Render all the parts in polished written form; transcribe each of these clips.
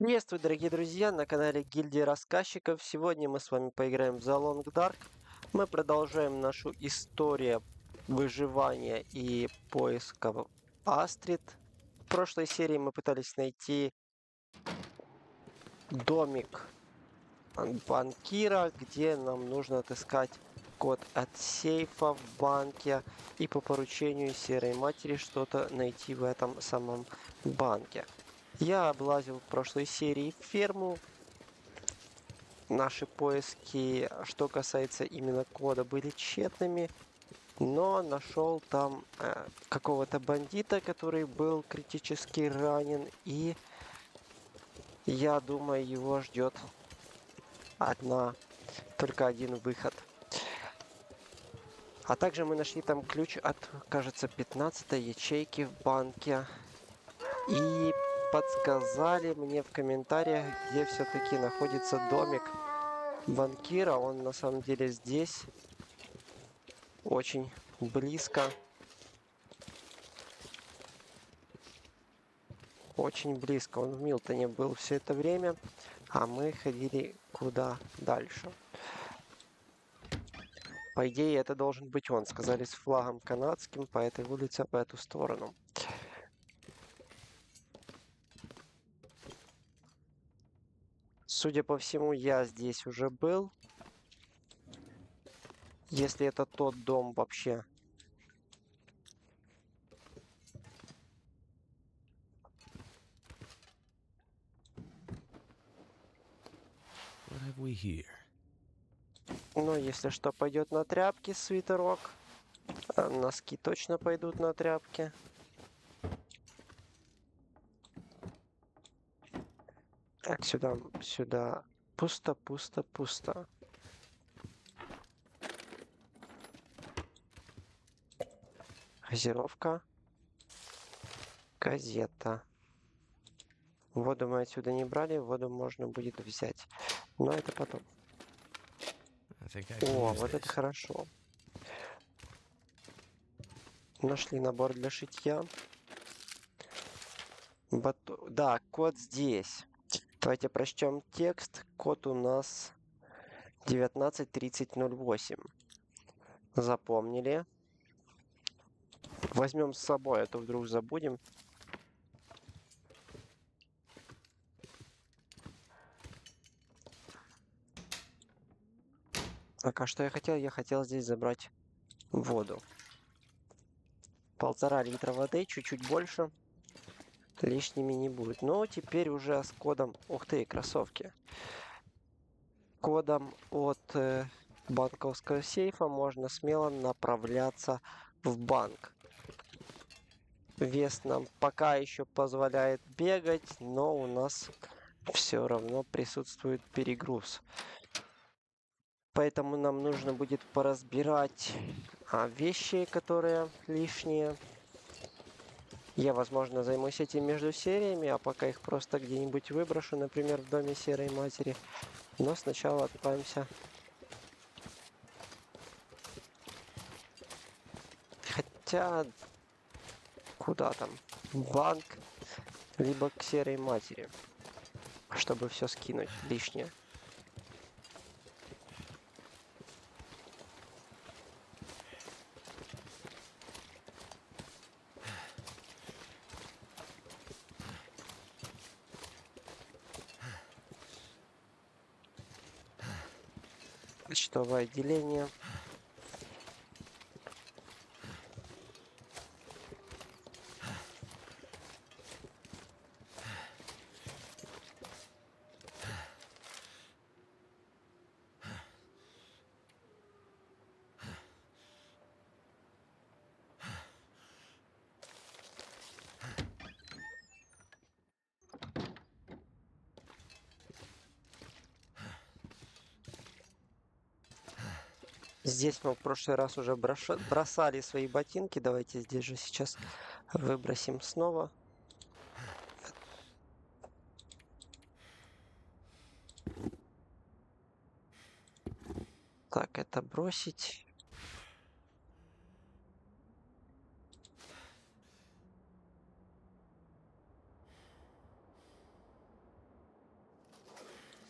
Приветствую, дорогие друзья, на канале Гильдии Рассказчиков. Сегодня мы с вами поиграем в The Long Dark. Мы продолжаем нашу историю выживания и поиска Астрид. В прошлой серии мы пытались найти домик банкира, где нам нужно отыскать код от сейфа в банке и по поручению Серой Матери что-то найти в этом самом банке. Я облазил в прошлой серии ферму. Наши поиски, что касается именно кода, были тщетными, но нашел там какого-то бандита, который был критически ранен, и я думаю, его ждет только один выход. А также мы нашли там ключ от, кажется, 15-й ячейки в банке. И подсказали мне в комментариях, где все-таки находится домик банкира. Он на самом деле здесь, очень близко. Очень близко. Он в Милтоне был все это время, а мы ходили куда дальше. По идее, это должен быть он. Сказали с флагом канадским по этой улице, по эту сторону. Судя по всему, я здесь уже был. Если это тот дом вообще. What have we here? Но если что, пойдет на тряпки свитерок. Носки точно пойдут на тряпки. Так, сюда, сюда. Пусто, пусто, пусто. Газировка. Газета. Воду мы отсюда не брали, воду можно будет взять. Но это потом. О, вот это хорошо. Нашли набор для шитья. Да, код здесь. Давайте прочтем текст. Код у нас 193008. Запомнили. Возьмем с собой, а то вдруг забудем. Так, а что я хотел? Я хотел здесь забрать воду. 1,5 литра воды, чуть-чуть больше. Лишними не будет. Но теперь уже с кодом... Ух ты, кроссовки. Кодом от банковского сейфа можно смело направляться в банк. Вес нам пока еще позволяет бегать, но у нас все равно присутствует перегруз. Поэтому нам нужно будет поразбирать вещи, которые лишние. Я, возможно, займусь этим между сериями, а пока их просто где-нибудь выброшу, например, в доме Серой Матери. Но сначала отправимся. Хотя... Куда там? В банк, либо к Серой Матери, чтобы все скинуть лишнее. Почтовое отделение. Здесь мы в прошлый раз уже бросали свои ботинки. Давайте здесь же сейчас выбросим снова. Так, это бросить.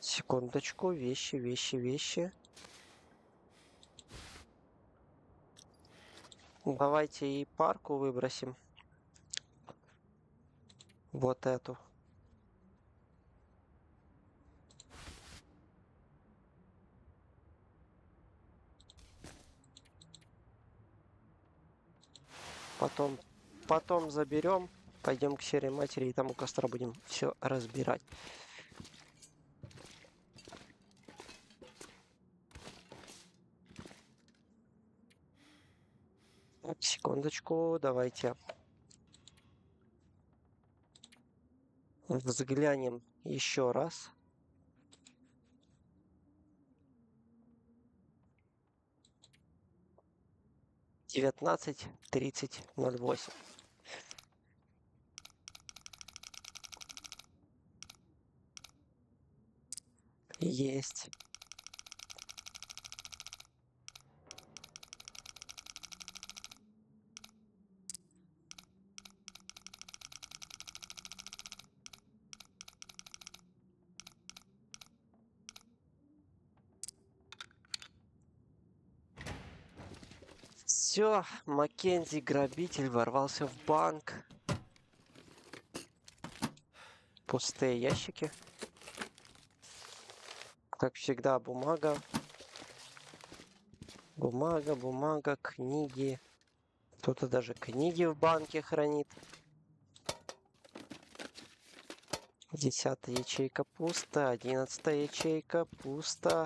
Секундочку, вещи, вещи, вещи. Давайте и парку выбросим. Вот эту. Потом заберем. Пойдем к серой матери и там у костра будем все разбирать. Так, секундочку, давайте взглянем еще раз. Девятнадцать 30:08. Есть. Все, Маккензи, грабитель, ворвался в банк. Пустые ящики. Как всегда, бумага. Бумага, бумага, книги. Кто-то даже книги в банке хранит. 10-я ячейка пусто. 11-я ячейка пусто.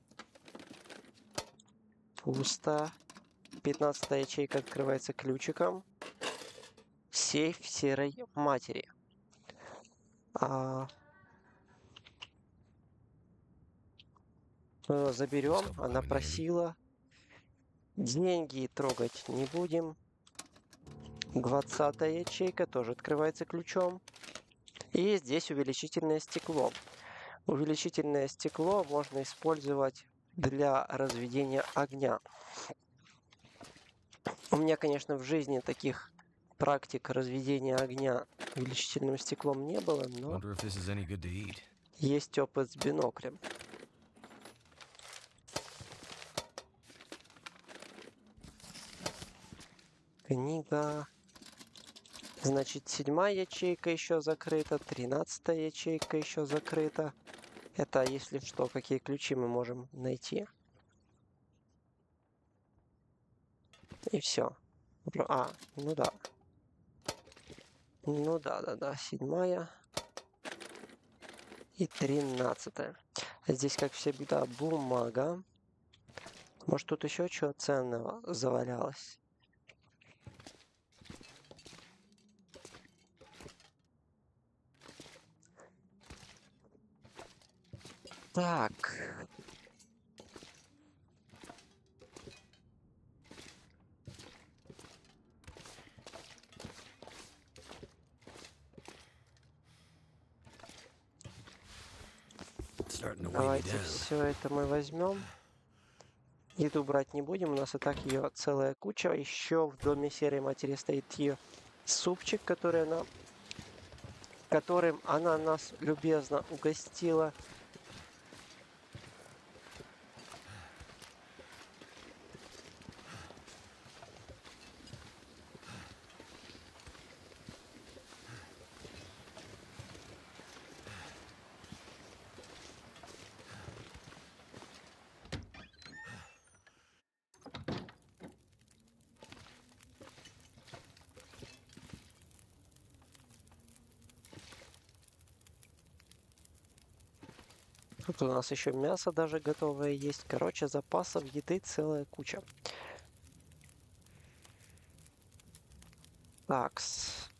Пусто. 15-я ячейка открывается ключиком. Сейф серой матери. Заберем. Она просила. Деньги трогать не будем. 20-я ячейка тоже открывается ключом. И здесь увеличительное стекло. Увеличительное стекло можно использовать для разведения огня. У меня, конечно, в жизни таких практик разведения огня увеличительным стеклом не было, но Wonder if this is any good to eat. есть опыт с биноклем. Книга. Значит, 7-я ячейка еще закрыта, 13-я ячейка еще закрыта. Это, если что, какие ключи мы можем найти. И все. Ну да. Ну да. 7-я и 13-я. Здесь, как всегда, бумага. Может, тут еще чего ценного завалялось? Так. Starting to weigh me Давайте down. все это мы возьмем. Еду брать не будем, у нас и так ее целая куча. Еще в доме серой матери стоит ее супчик, которым она нас любезно угостила. Тут у нас еще мясо даже готовое есть. Короче, запасов еды целая куча. Такс.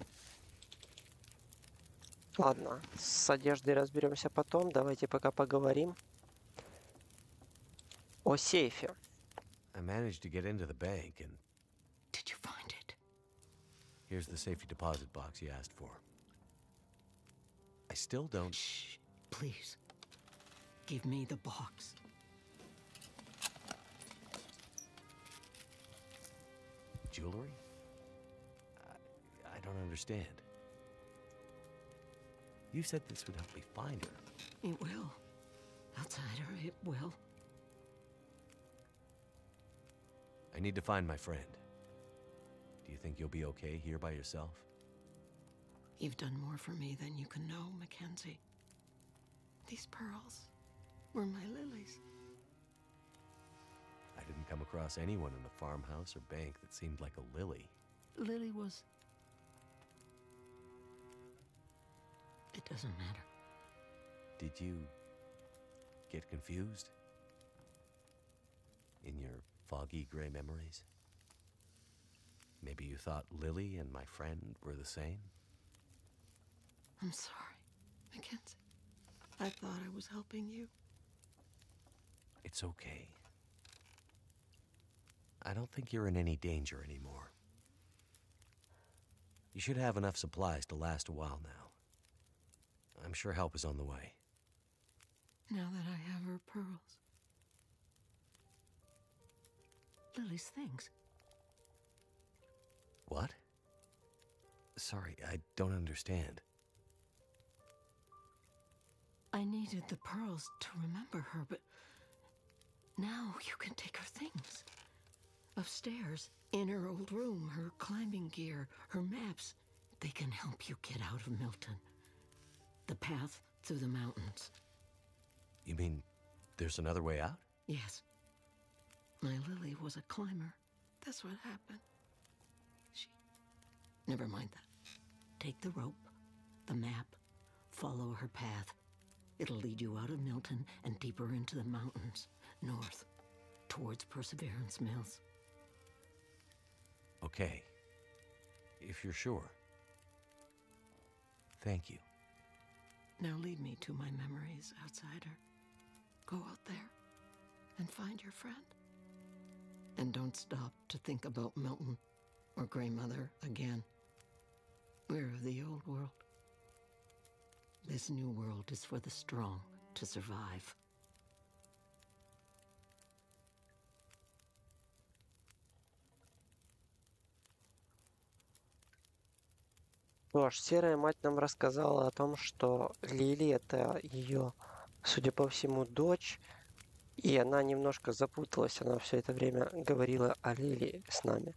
Ладно, с одеждой разберемся потом. Давайте пока поговорим о сейфе. I managed to get into the bank, and Did you find it? here's the safety deposit box you asked for. I still don't... Shh, please. Give me the box. Jewelry? I don't understand. You said this would help me find her. It will. Outsider, it will. I need to find my friend. Do you think you'll be okay here by yourself? You've done more for me than you can know, Mackenzie. These pearls were my lilies. I didn't come across anyone in a farmhouse or bank that seemed like a lily. Lily was... It doesn't matter. Did you get confused? In your foggy gray memories? Maybe you thought Lily and my friend were the same? I'm sorry, Mackenzie. I thought I was helping you. It's okay. I don't think you're in any danger anymore. You should have enough supplies to last a while now. I'm sure help is on the way. Now that I have her pearls. Lily's things. What? Sorry, I don't understand. I needed the pearls to remember her, but now you can take her things. Upstairs, in her old room, her climbing gear, her maps. They can help you get out of Milton. The path through the mountains. You mean there's another way out? Yes. My Lily was a climber. That's what happened. Never mind that. Take the rope, the map, follow her path. It'll lead you out of Milton and deeper into the mountains, north, towards Perseverance Mills. Okay. If you're sure. Thank you. Now lead me to my memories, outsider. Go out there and find your friend. And don't stop to think about Milton or Grey Mother again. We're of the old world. This new world is for the strong to survive. Что ж, Серая Мать нам рассказала о том, что Лили — это ее, судя по всему, дочь. И она немножко запуталась. Она все это время говорила о Лили с нами.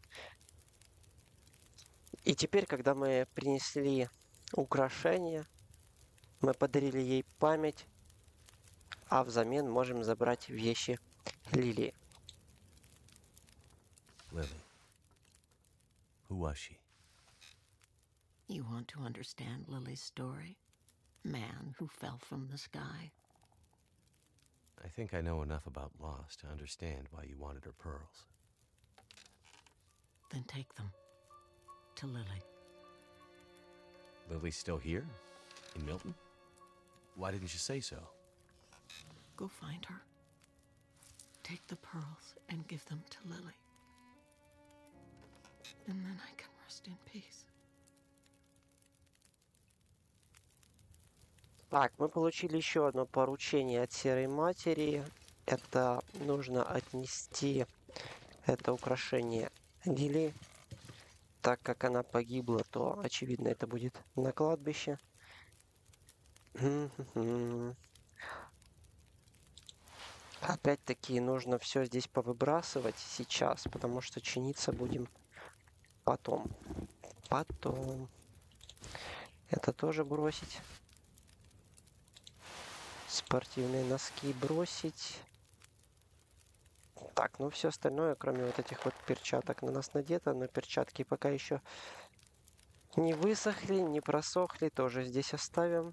И теперь, когда мы принесли украшения, мы подарили ей память, а взамен можем забрать вещи Лили. Lily. Who was she? You want to understand Lily's story? Man who fell from the sky. I think I know enough about Lost to understand why you wanted her pearls. Then take them to Lily. Lily's still here? In Milton? Why didn't you say so? Go find her. Take the pearls and give them to Lily. And then I can rest in peace. Так, мы получили еще одно поручение от Серой Матери. Это нужно отнести это украшение Лили. Так как она погибла, то, очевидно, это будет на кладбище. Опять-таки нужно все здесь повыбрасывать сейчас, потому что чиниться будем потом. Это тоже бросить. Спортивные носки бросить. Так, ну все остальное, кроме вот этих вот перчаток, на нас надето, но перчатки пока еще не высохли, не просохли, тоже здесь оставим.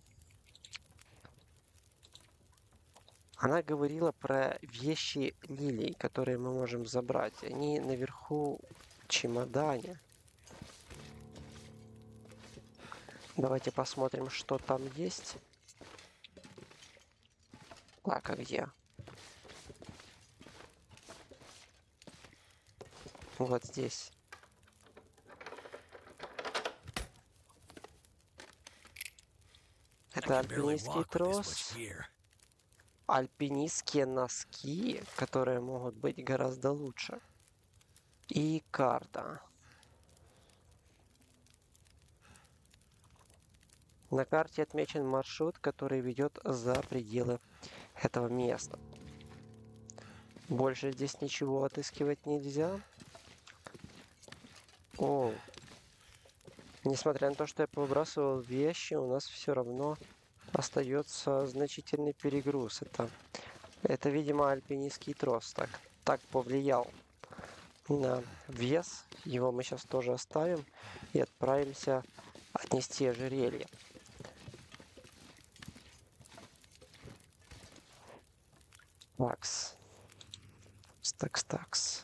Она говорила про вещи Лилии, которые мы можем забрать. Они наверху в чемодане. Давайте посмотрим, что там есть. Так, а где? Вот здесь. Это альпинистский трос. Альпинистские носки, которые могут быть гораздо лучше. И карта. На карте отмечен маршрут, который ведет за пределы этого места. Больше здесь ничего отыскивать нельзя. О, несмотря на то, что я повыбрасывал вещи, у нас все равно остается значительный перегруз. Это видимо, альпинистский трос так повлиял на вес. Его мы сейчас тоже оставим и отправимся отнести ожерелье. Такс.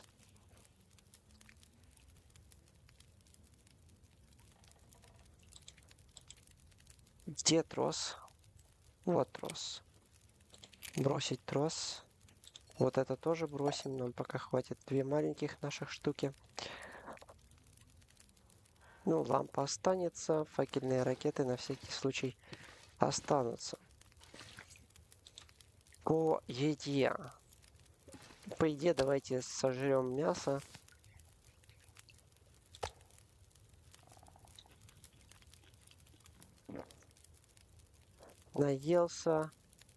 Где трос? Вот трос. Бросить трос. Вот это тоже бросим. Нам пока хватит 2 маленьких наших штуки. Ну, лампа останется. Факельные ракеты на всякий случай останутся. По еде. По еде давайте сожрем мясо. Наелся.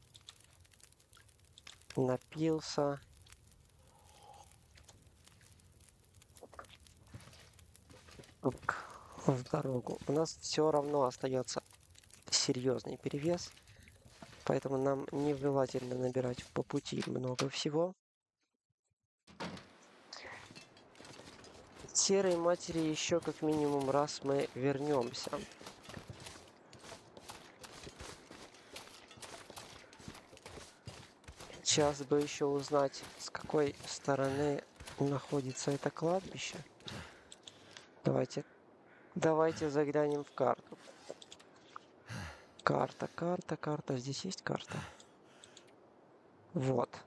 Напился. В дорогу. У нас все равно остается серьезный перевес. Поэтому нам нежелательно набирать по пути много всего. К серой матери еще как минимум раз мы вернемся. Сейчас бы еще узнать, с какой стороны находится это кладбище. Давайте заглянем в карту. Карта. Здесь есть карта? Вот.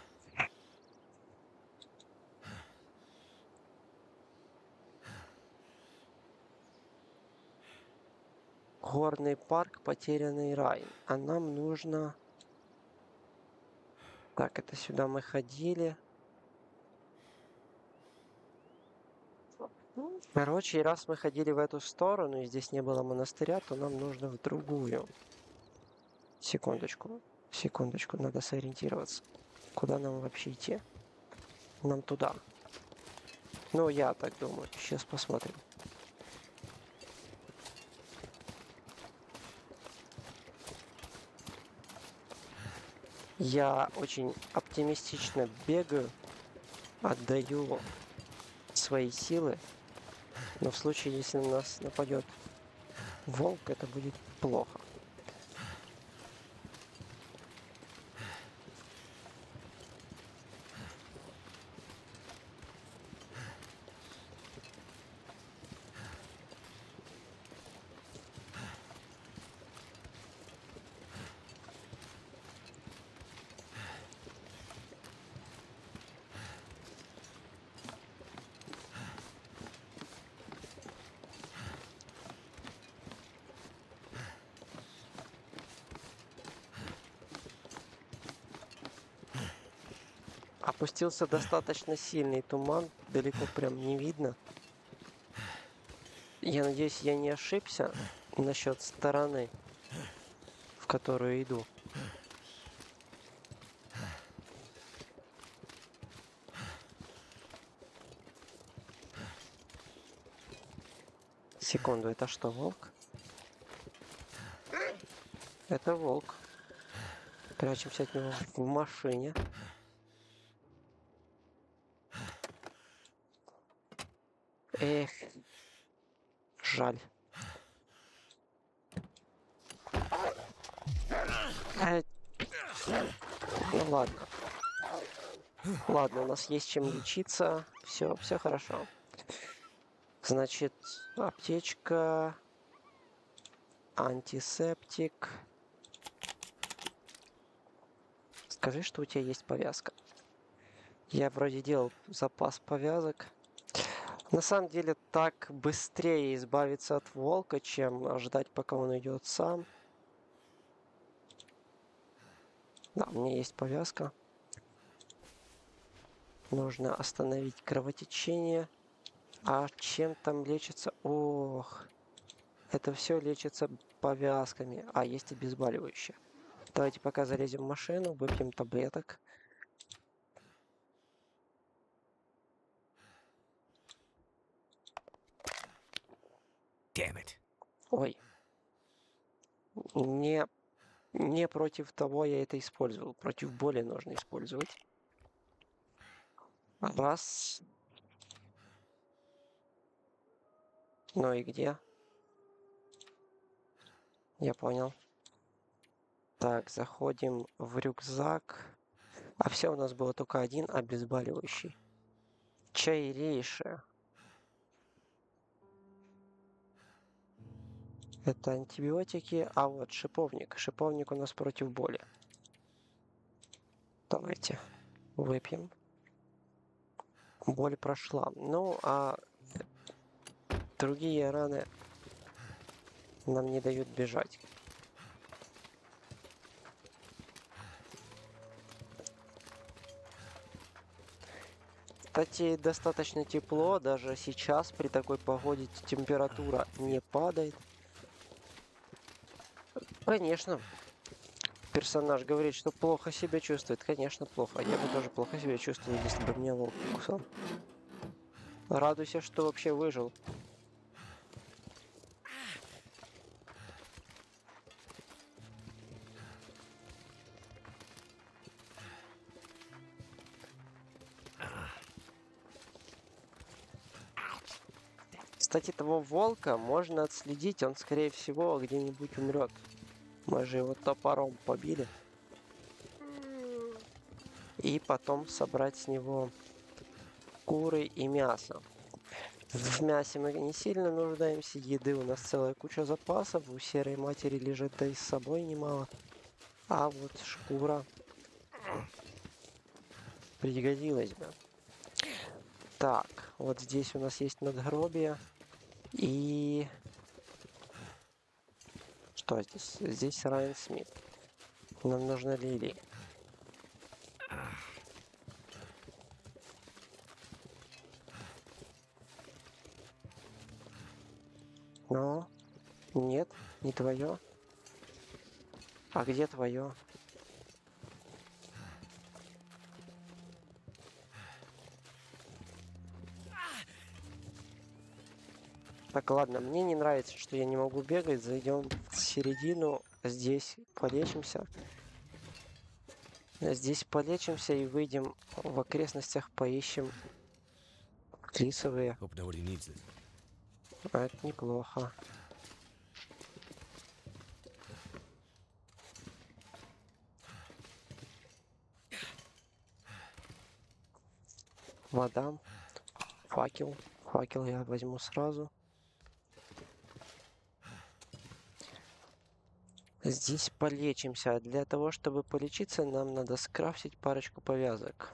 Горный парк, потерянный рай. А нам нужно... Так, это сюда мы ходили. Короче, раз мы ходили в эту сторону, и здесь не было монастыря, то нам нужно в другую. Секундочку, надо сориентироваться. Куда нам вообще идти? Нам туда. Ну, я так думаю. Сейчас посмотрим. Я очень оптимистично бегаю, отдаю свои силы, но в случае, если на нас нападет волк, это будет плохо. Опустился достаточно сильный туман, далеко прям не видно. Я надеюсь, я не ошибся насчет стороны, в которую иду. Секунду, это что, волк? Это волк. Прячемся от него в машине. Эх, жаль. Ну ладно. Ладно, у нас есть чем лечиться. Все хорошо. Значит, аптечка, антисептик. Скажи, что у тебя есть повязка. Я вроде делал запас повязок. На самом деле, так быстрее избавиться от волка, чем ждать, пока он идет сам. Да, у меня есть повязка. Нужно остановить кровотечение. А чем там лечится? Ох. Это все лечится повязками. А, есть обезболивающее. Давайте пока залезем в машину, выпьем таблеток. Damn it. Ой. Не против того я это использовал. Против боли нужно использовать. Раз. Ну и где? Я понял. Так, заходим в рюкзак. А все, у нас было только один обезболивающий. Чайрейшее. Это антибиотики, а вот шиповник. Шиповник у нас против боли. Давайте выпьем. Боль прошла. Ну, а другие раны нам не дают бежать. Кстати, достаточно тепло, даже сейчас при такой погоде температура не падает. Конечно, персонаж говорит, что плохо себя чувствует. Конечно, плохо. Я бы тоже плохо себя чувствовал, если бы меня волк кусал. Радуйся, что вообще выжил. Кстати, того волка можно отследить, он, скорее всего, где-нибудь умрет. Мы же его топором побили. И потом собрать с него куры и мясо. В мясе мы не сильно нуждаемся, еды у нас целая куча запасов, у серой матери лежит да и с собой немало. А вот шкура пригодилась бы. Так, вот здесь у нас есть надгробие. И... Что здесь? Здесь Райан Смит. Нам нужна Лили. Но... Нет, не твое. А где твое? Так, ладно, мне не нравится, что я не могу бегать. Зайдем в середину. Здесь полечимся. Здесь полечимся и выйдем в окрестностях, поищем лисовые. Hope nobody needs this. А это неплохо. Вода. Факел. Факел я возьму сразу. Здесь полечимся. А для того, чтобы полечиться, нам надо скрафтить парочку повязок.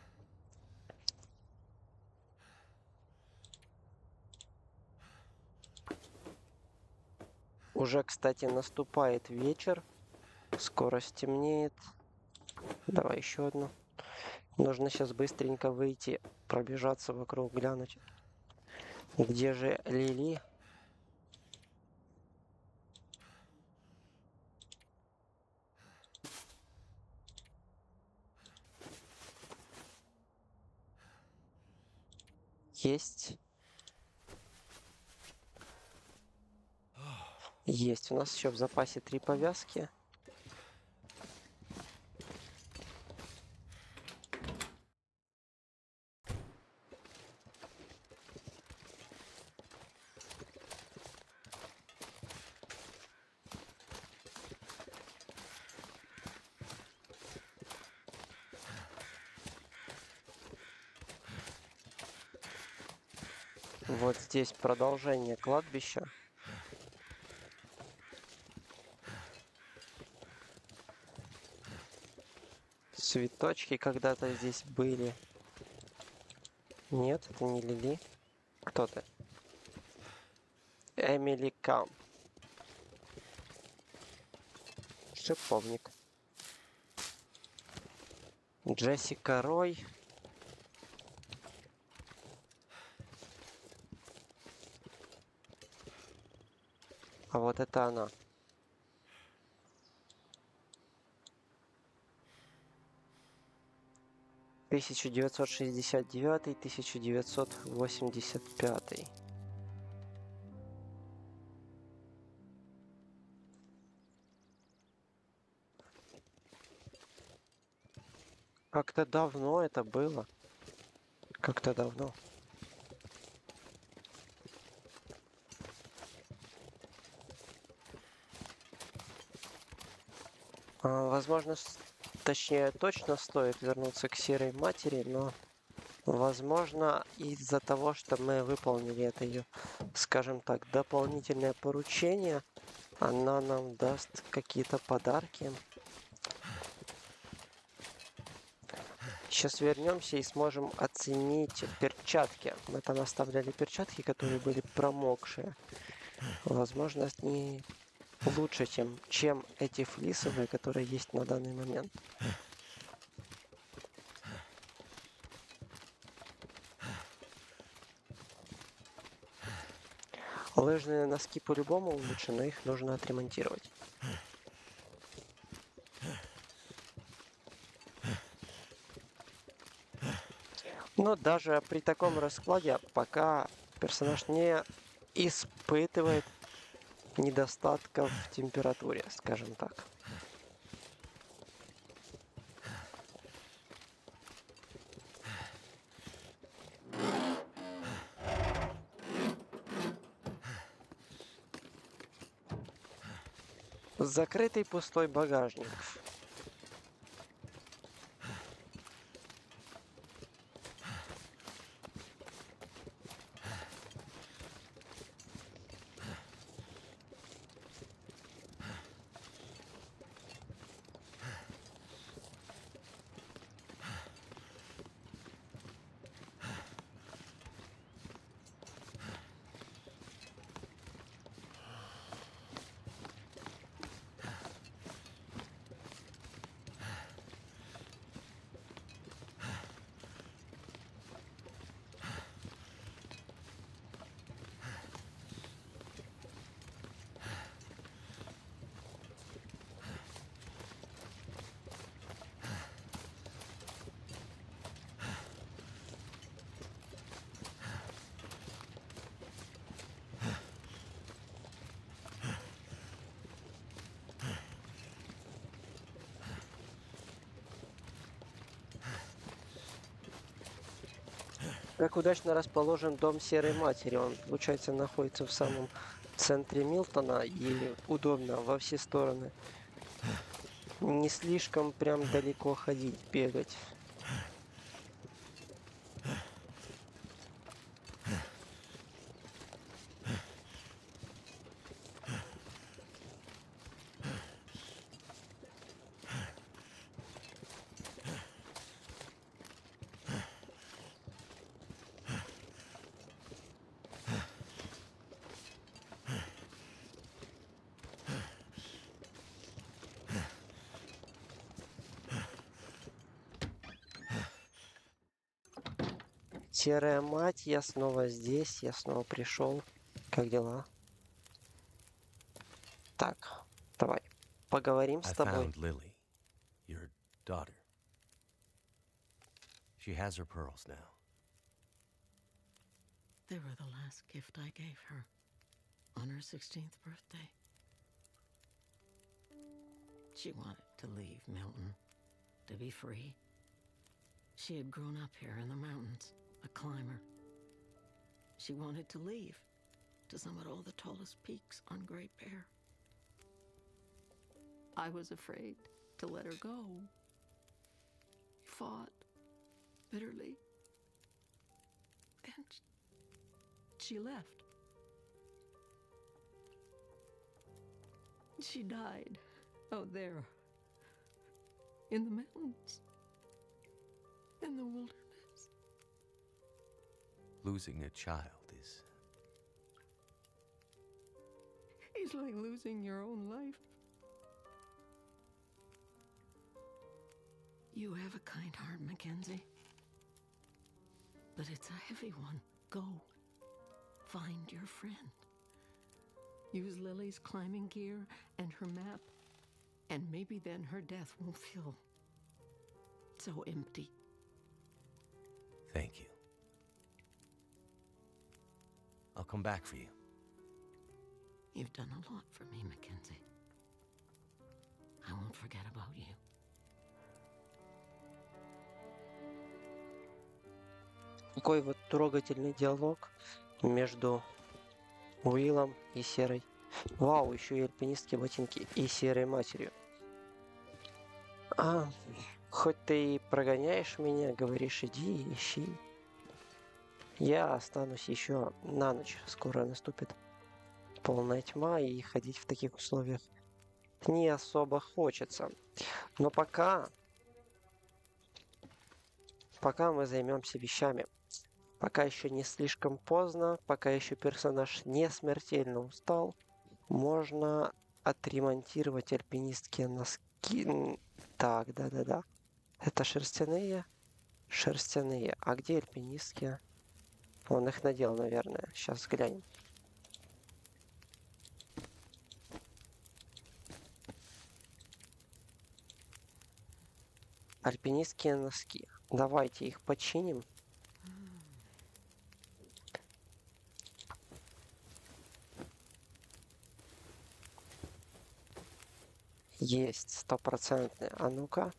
Уже, кстати, наступает вечер. Скоро стемнеет. Давай еще одну. Нужно сейчас быстренько выйти, пробежаться вокруг, глянуть. Где же Лили? Есть. Есть. У нас еще в запасе 3 повязки. Вот здесь продолжение кладбища. Цветочки когда-то здесь были. Нет, это не Лили. Кто ты? Эмили Кам. Шиповник. Джессика Рой. А вот это она. Тысяча 1969, 1985. Как-то давно это было. Как-то давно. Возможно, точнее, точно стоит вернуться к Серой Матери, но, возможно, из-за того, что мы выполнили это ее, скажем так, дополнительное поручение, она нам даст какие-то подарки. Сейчас вернемся и сможем оценить перчатки. Мы там оставляли перчатки, которые были промокшие. Возможно, они лучше, чем эти флисовые, которые есть на данный момент. Лыжные носки по-любому лучше, но их нужно отремонтировать. Но даже при таком раскладе пока персонаж не испытывает недостатков в температуре, скажем так. Закрытый пустой багажник. Как удачно расположен дом Серой Матери. Он, получается, находится в самом центре Милтона и удобно во все стороны. Не слишком прям далеко ходить, бегать. Серая мать, я снова здесь, я снова пришел. Как дела? Так, давай, поговорим I с тобой. found Lily, your daughter. She has her pearls now. They were the last gift I gave her on her 16th birthday. She wanted to leave Milton, to be free. She had grown up here in the mountains, a climber. She wanted to leave to summit all the tallest peaks on Great Bear. I was afraid to let her go. We fought bitterly. And she left. She died out there in the mountains, in the wilderness. Losing a child is... It's like losing your own life. You have a kind heart, Mackenzie. But it's a heavy one. Go. Find your friend. Use Lily's climbing gear and her map, and maybe then her death won't feel so empty. Thank you. I'll come back for you. You've done a lot for me, Mackenzie. I won't forget about you. Такой вот трогательный диалог между Уиллом и Серой. Вау, еще и альпинистские ботинки и Серой матерью. Хоть ты и прогоняешь меня, говоришь, иди, ищи. Я останусь еще на ночь. Скоро наступит полная тьма, и ходить в таких условиях не особо хочется. Но пока мы займемся вещами. Пока еще не слишком поздно, пока еще персонаж не смертельно устал, можно отремонтировать альпинистские носки. Так, да. Это шерстяные? Шерстяные. А где альпинистские? Он их надел, наверное. Сейчас глянем. Альпинистские носки. Давайте их починим. Есть, стопроцентные. А ну-ка.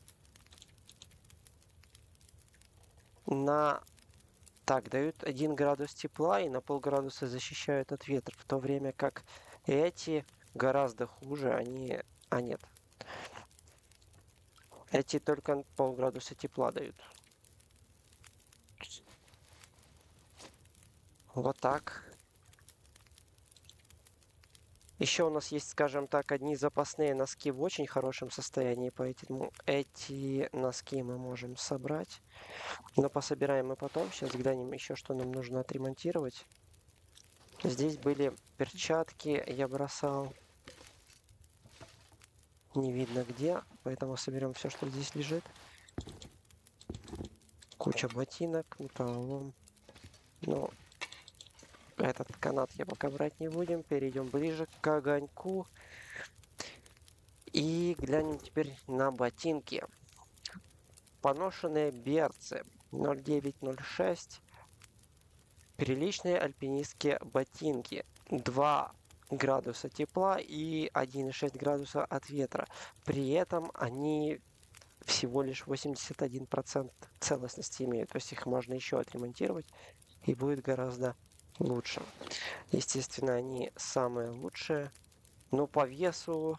Так, дают 1 градус тепла и на полградуса защищают от ветра, в то время как эти гораздо хуже, они... А, нет. Эти только полградуса тепла дают. Вот так. Еще у нас есть, скажем так, одни запасные носки в очень хорошем состоянии, поэтому эти носки мы можем собрать. Но пособираем мы потом. Сейчас глянем еще, что нам нужно отремонтировать. Здесь были перчатки, я бросал. Не видно где, поэтому соберем все, что здесь лежит. Куча ботинок, металлолом. Ну, этот канат я пока брать не будем. Перейдем ближе к огоньку. И глянем теперь на ботинки. Поношенные берцы 0906. Приличные альпинистские ботинки. 2 градуса тепла и 1,6 градуса от ветра. При этом они всего лишь 81% целостности имеют. То есть их можно еще отремонтировать и будет гораздо лучше. Естественно, они самые лучшие. Но по весу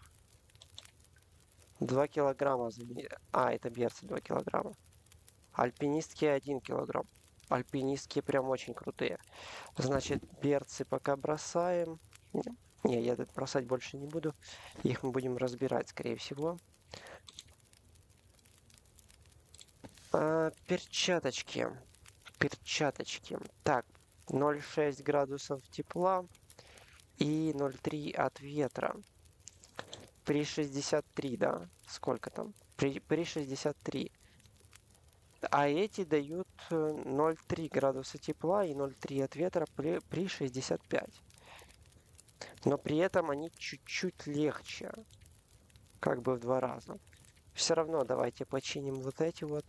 2 килограмма. Это берцы 2 килограмма. Альпинистские 1 килограмм. Альпинистские прям очень крутые. Значит, берцы пока бросаем. Не, я бросать больше не буду. Их мы будем разбирать, скорее всего. Перчаточки. Перчаточки. Так, 0,6 градусов тепла и 0,3 от ветра. При 63, да? Сколько там? При 63. А эти дают 0,3 градуса тепла и 0,3 от ветра при 65. Но при этом они чуть-чуть легче. Как бы в 2 раза. Все равно давайте починим вот эти вот.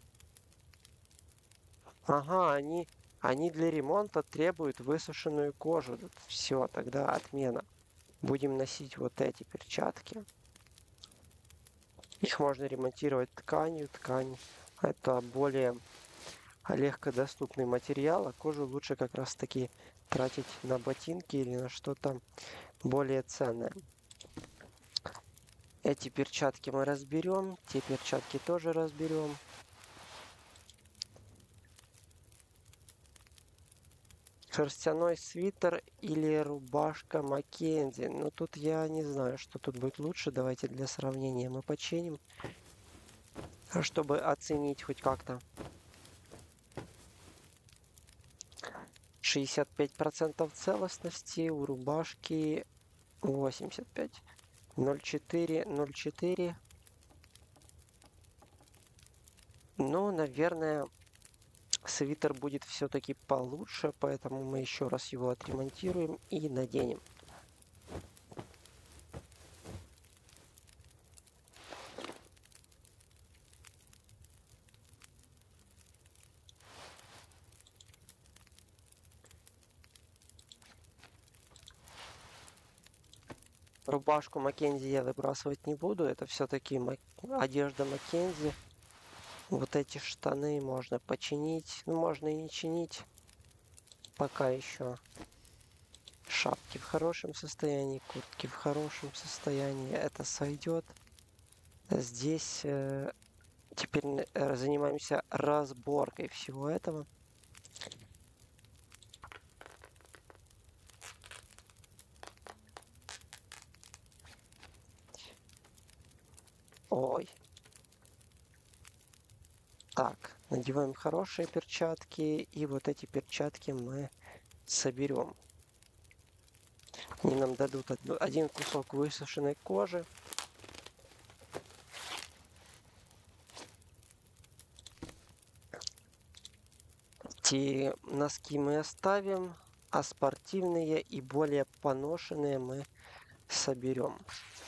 Ага, они для ремонта требуют высушенную кожу. Все, тогда отмена. Будем носить вот эти перчатки. Их можно ремонтировать тканью. Ткань — это более легкодоступный материал, а кожу лучше как раз таки тратить на ботинки или на что-то более ценное. Эти перчатки мы разберем, те перчатки тоже разберем. Шерстяной свитер или рубашка Маккензи. Ну, тут я не знаю, что тут будет лучше. Давайте для сравнения мы починим, чтобы оценить хоть как-то. 65% целостности, у рубашки 85. 0,4, 0,4. Ну, наверное, свитер будет все-таки получше, поэтому мы еще раз его отремонтируем и наденем. Рубашку Маккензи я выбрасывать не буду. Это все-таки одежда Маккензи. Вот эти штаны можно починить. Ну, можно и не чинить. Пока еще. Шапки в хорошем состоянии. Куртки в хорошем состоянии. Это сойдет. Здесь теперь занимаемся разборкой всего этого. Ой. Так, надеваем хорошие перчатки. И вот эти перчатки мы соберем. Они нам дадут один кусок высушенной кожи. Эти носки мы оставим, а спортивные и более поношенные мы соберем.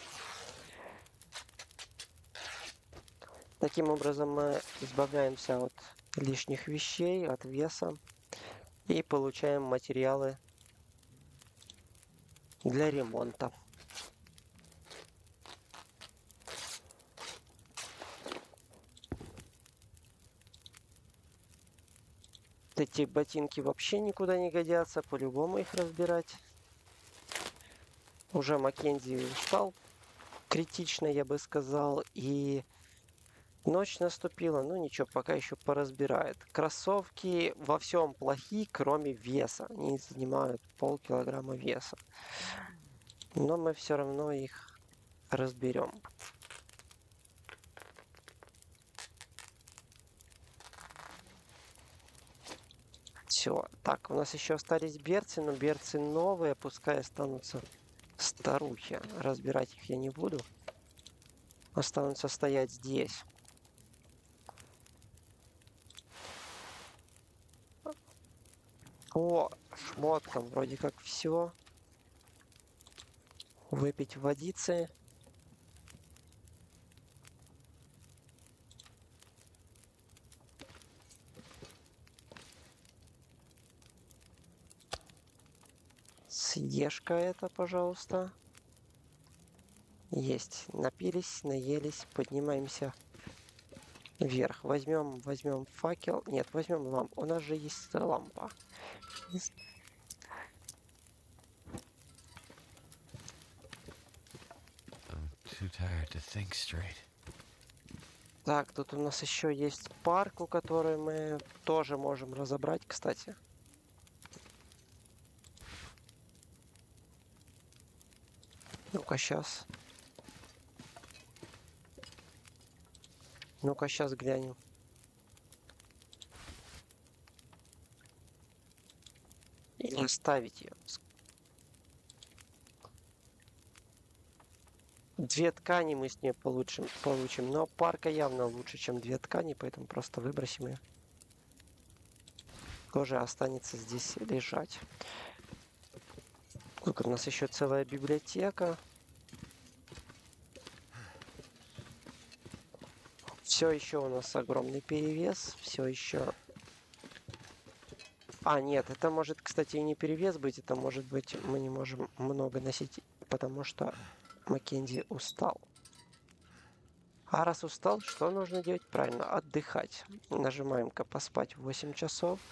Таким образом мы избавляемся от лишних вещей, от веса и получаем материалы для ремонта. Эти ботинки вообще никуда не годятся, по-любому их разбирать. Уже Маккензи устал критично, я бы сказал, и ночь наступила, ну ничего, пока еще поразбирает. Кроссовки во всем плохи, кроме веса. Они занимают полкилограмма веса. Но мы все равно их разберем. Все. Так, у нас еще остались берцы, но берцы новые, пускай останутся старухи. Разбирать их я не буду. Останутся стоять здесь. По шмоткам вроде как все. Выпить водицы. Съешь-ка это, пожалуйста. Есть. Напились, наелись, поднимаемся вверх. Возьмем факел. Нет, возьмем лампу. У нас же есть лампа. Так, тут у нас еще есть парку, который мы тоже можем разобрать, кстати. Ну-ка, сейчас. Ну-ка, сейчас глянем. Или оставить ее. 2 ткани мы с нее получим. Но парка явно лучше, чем 2 ткани, поэтому просто выбросим ее. Тоже останется здесь лежать. Тут у нас еще целая библиотека. Все еще у нас огромный перевес. Все еще... А, нет, это может, кстати, и не перевес быть. Это может быть, мы не можем много носить, потому что Маккензи устал. А раз устал, что нужно делать? Правильно, отдыхать. Нажимаем-ка поспать 8 часов.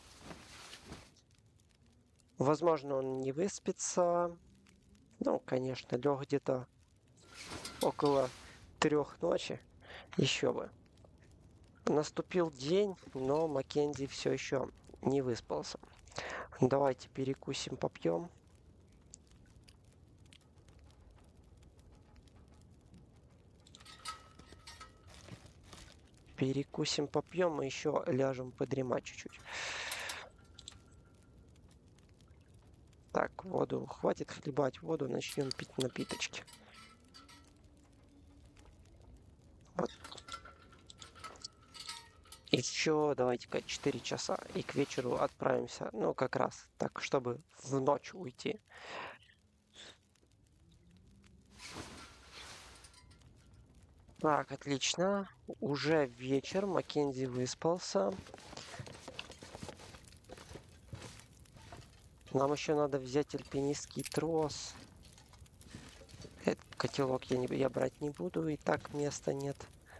Возможно, он не выспится. Ну, конечно, лег где-то около 3 ночи. Еще бы. Наступил день, но Маккензи все еще не выспался. Давайте перекусим, попьем. Перекусим, попьем и еще ляжем подремать чуть-чуть. Так, воду. Хватит хлебать воду, начнем пить напиточки. Вот. Еще давайте-ка 4 часа. И к вечеру отправимся. Ну, как раз так, чтобы в ночь уйти. Так, отлично. Уже вечер. Маккензи выспался. Нам еще надо взять альпинистский трос. Котелок я брать не буду, и так места нет.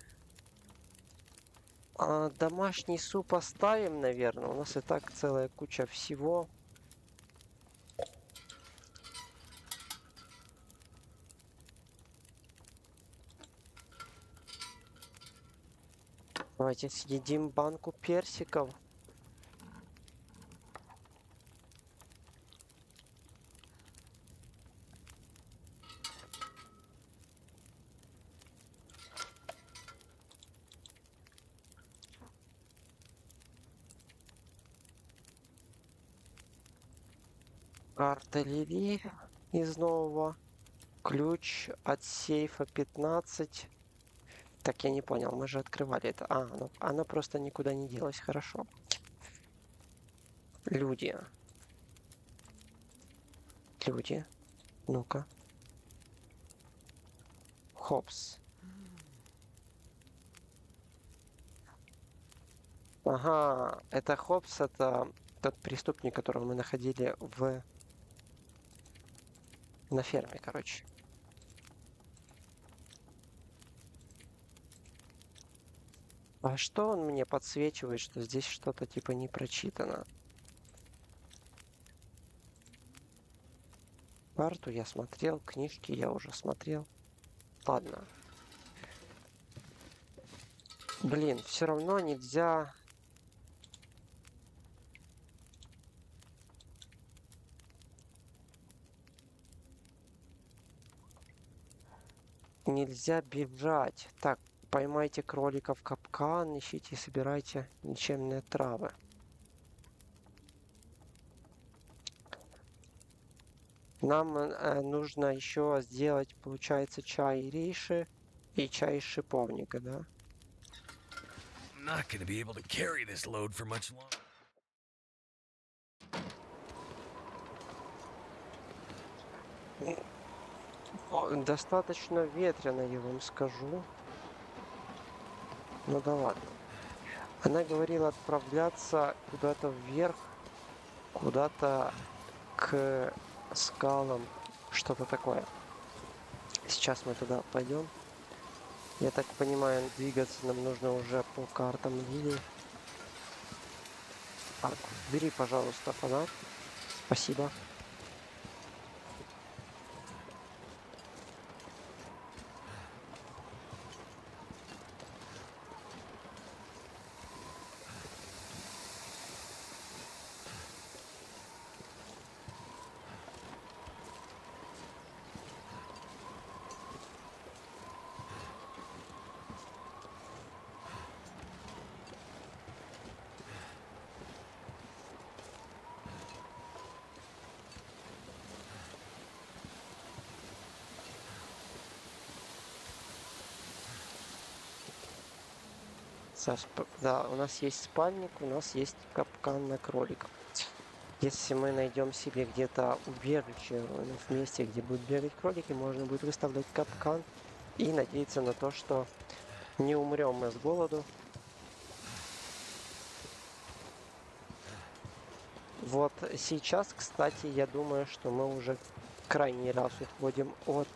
Домашний суп оставим, наверное. У нас и так целая куча всего. Давайте съедим банку персиков. Карта Лили из нового. Ключ от сейфа 15. Так, я не понял, мы же открывали это. Ну, она просто никуда не делась, хорошо. Люди. Люди. Ну-ка. Хопс. Ага, это Хопс, это тот преступник, которого мы находили на ферме, короче. А что он мне подсвечивает, что здесь что-то типа не прочитано? Карту я смотрел, книжки я уже смотрел. Ладно. Блин, все равно нельзя... Нельзя бежать. Так, поймайте кроликов в капкан, ищите и собирайте лечебные травы. Нам нужно еще сделать, получается, чай рейши и чай из шиповника, да? I'm not gonna be able to carry this load for much longer. Достаточно ветрено, я вам скажу. Ну да ладно. Она говорила отправляться куда-то вверх, куда-то к скалам, что-то такое. Сейчас мы туда пойдем. Я так понимаю, двигаться нам нужно уже по картам Лили. Так, бери, пожалуйста, фонарь. Спасибо. Да, у нас есть спальник, у нас есть капкан на кроликов. Если мы найдем себе где-то убежище в месте, где будут бегать кролики, можно будет выставлять капкан и надеяться на то, что не умрем мы с голоду. Вот сейчас, кстати, я думаю, что мы уже крайний раз уходим от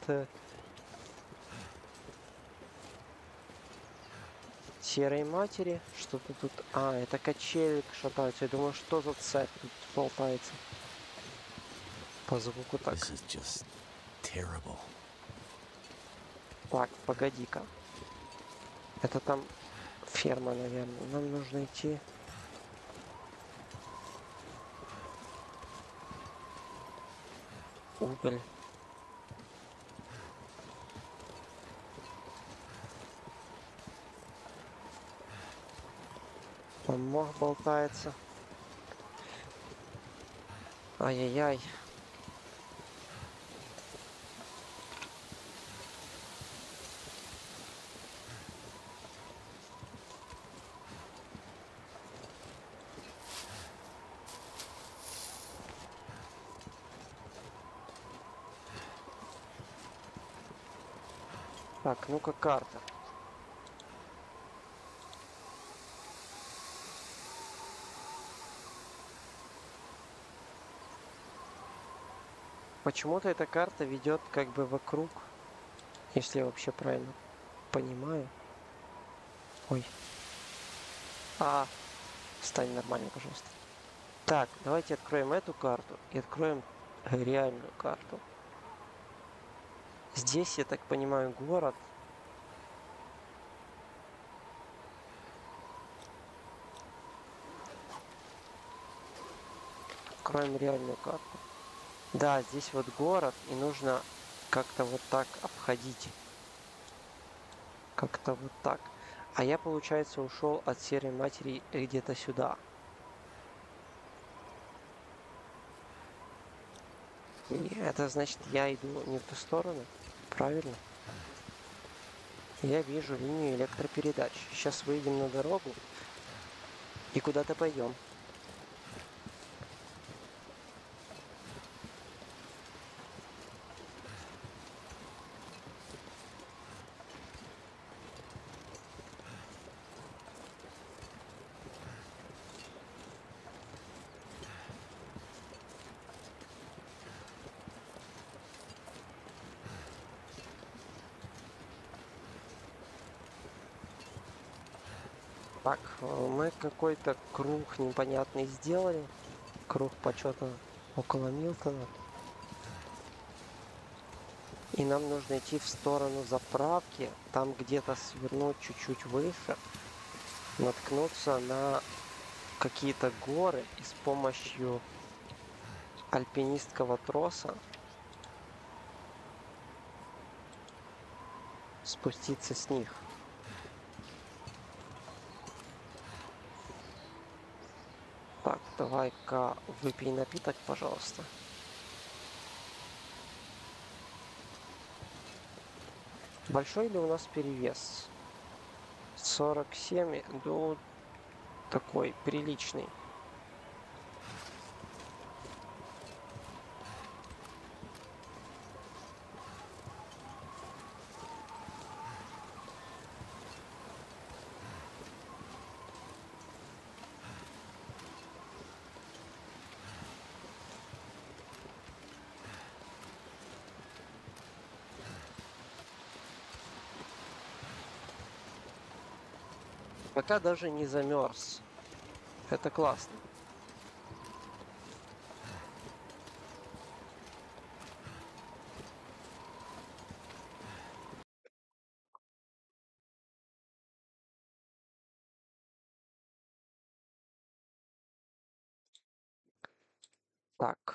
серой матери. Что-то тут... это качели шатаются. Я думаю, что за цепь тут болтается. По звуку так. This is just terrible. Так, погоди-ка. Это там ферма, наверное. Нам нужно идти. Уголь. Там мох болтается. Ай-яй-яй. Так, ну-ка карта. Почему-то эта карта ведет как бы вокруг Если я вообще правильно понимаю. Ой. Встань нормально, пожалуйста. Так, давайте откроем эту карту и откроем реальную карту. Здесь, я так понимаю, город. Откроем реальную карту. Да, здесь вот город, и нужно как-то вот так обходить. Как-то вот так. А я, получается, ушел от серой матери где-то сюда. И это значит, я иду не в ту сторону. Правильно? Я вижу линию электропередач. Сейчас выйдем на дорогу и куда-то пойдем. Так, мы какой-то круг непонятный сделали. Круг почета около Милтона. И нам нужно идти в сторону заправки. Там где-то свернуть чуть-чуть выше. Наткнуться на какие-то горы и с помощью альпинистского троса спуститься с них. Так, давай-ка выпей напиток, пожалуйста. Большой ли у нас перевес? 47, ну, такой приличный. Пока даже не замерз. Это классно. Так.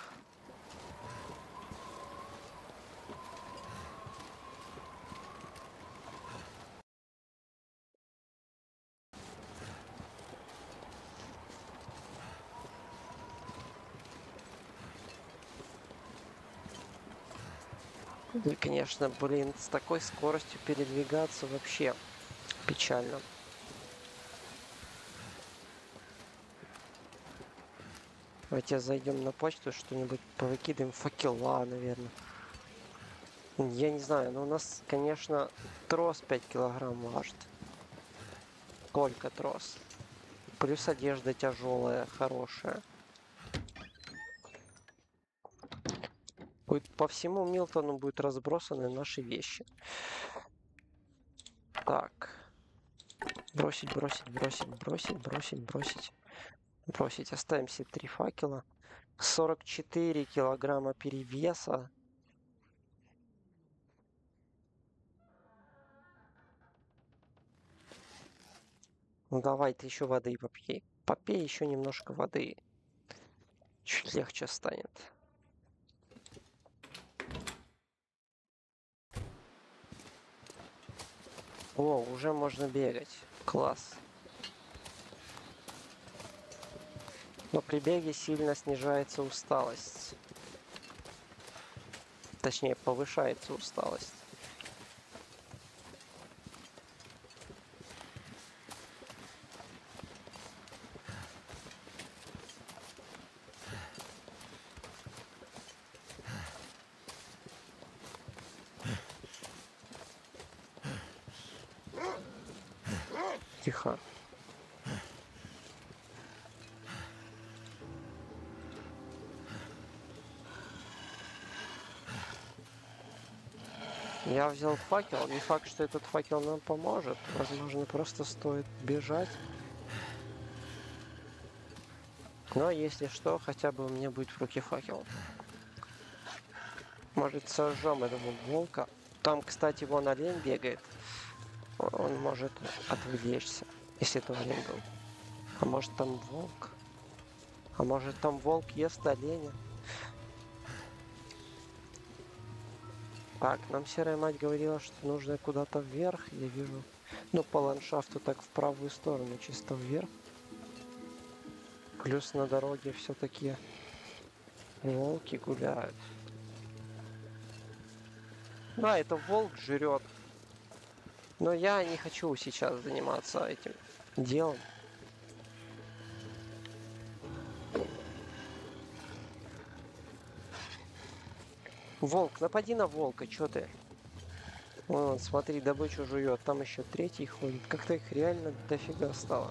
И, конечно, блин, с такой скоростью передвигаться вообще печально. Давайте зайдем на почту, что-нибудь повыкидываем. Факела, наверное. Я не знаю, но у нас, конечно, трос 5 килограмм важит. Сколько трос? Плюс одежда тяжелая, хорошая. Будет по всему Милтону будут разбросаны наши вещи. Так. Бросить, бросить, бросить, бросить, бросить, бросить. Бросить. Оставим себе 3 факела. 44 килограмма перевеса. Ну давай, ты еще воды попей. Попей еще немножко воды. Чуть легче станет. О, уже можно бегать. Класс. Но при беге сильно снижается усталость. Точнее, повышается усталость. Тихо. Я взял факел. Не факт, что этот факел нам поможет. Возможно, просто стоит бежать. Но если что, хотя бы у меня будет в руке факел. Может, сожжем этого волка. Там, кстати, вон олень бегает. Он может отвлечься, если это олень был. А может, там волк? А может, там волк ест оленя? Так, нам серая мать говорила, что нужно куда-то вверх, я вижу. Ну, по ландшафту так в правую сторону, чисто вверх. Плюс на дороге все-таки волки гуляют. Да, это волк жрет. Но я не хочу сейчас заниматься этим делом. Волк, напади на волка, чё ты? Вон, смотри, добычу жует. Там еще третий ходит. Как-то их реально дофига стало.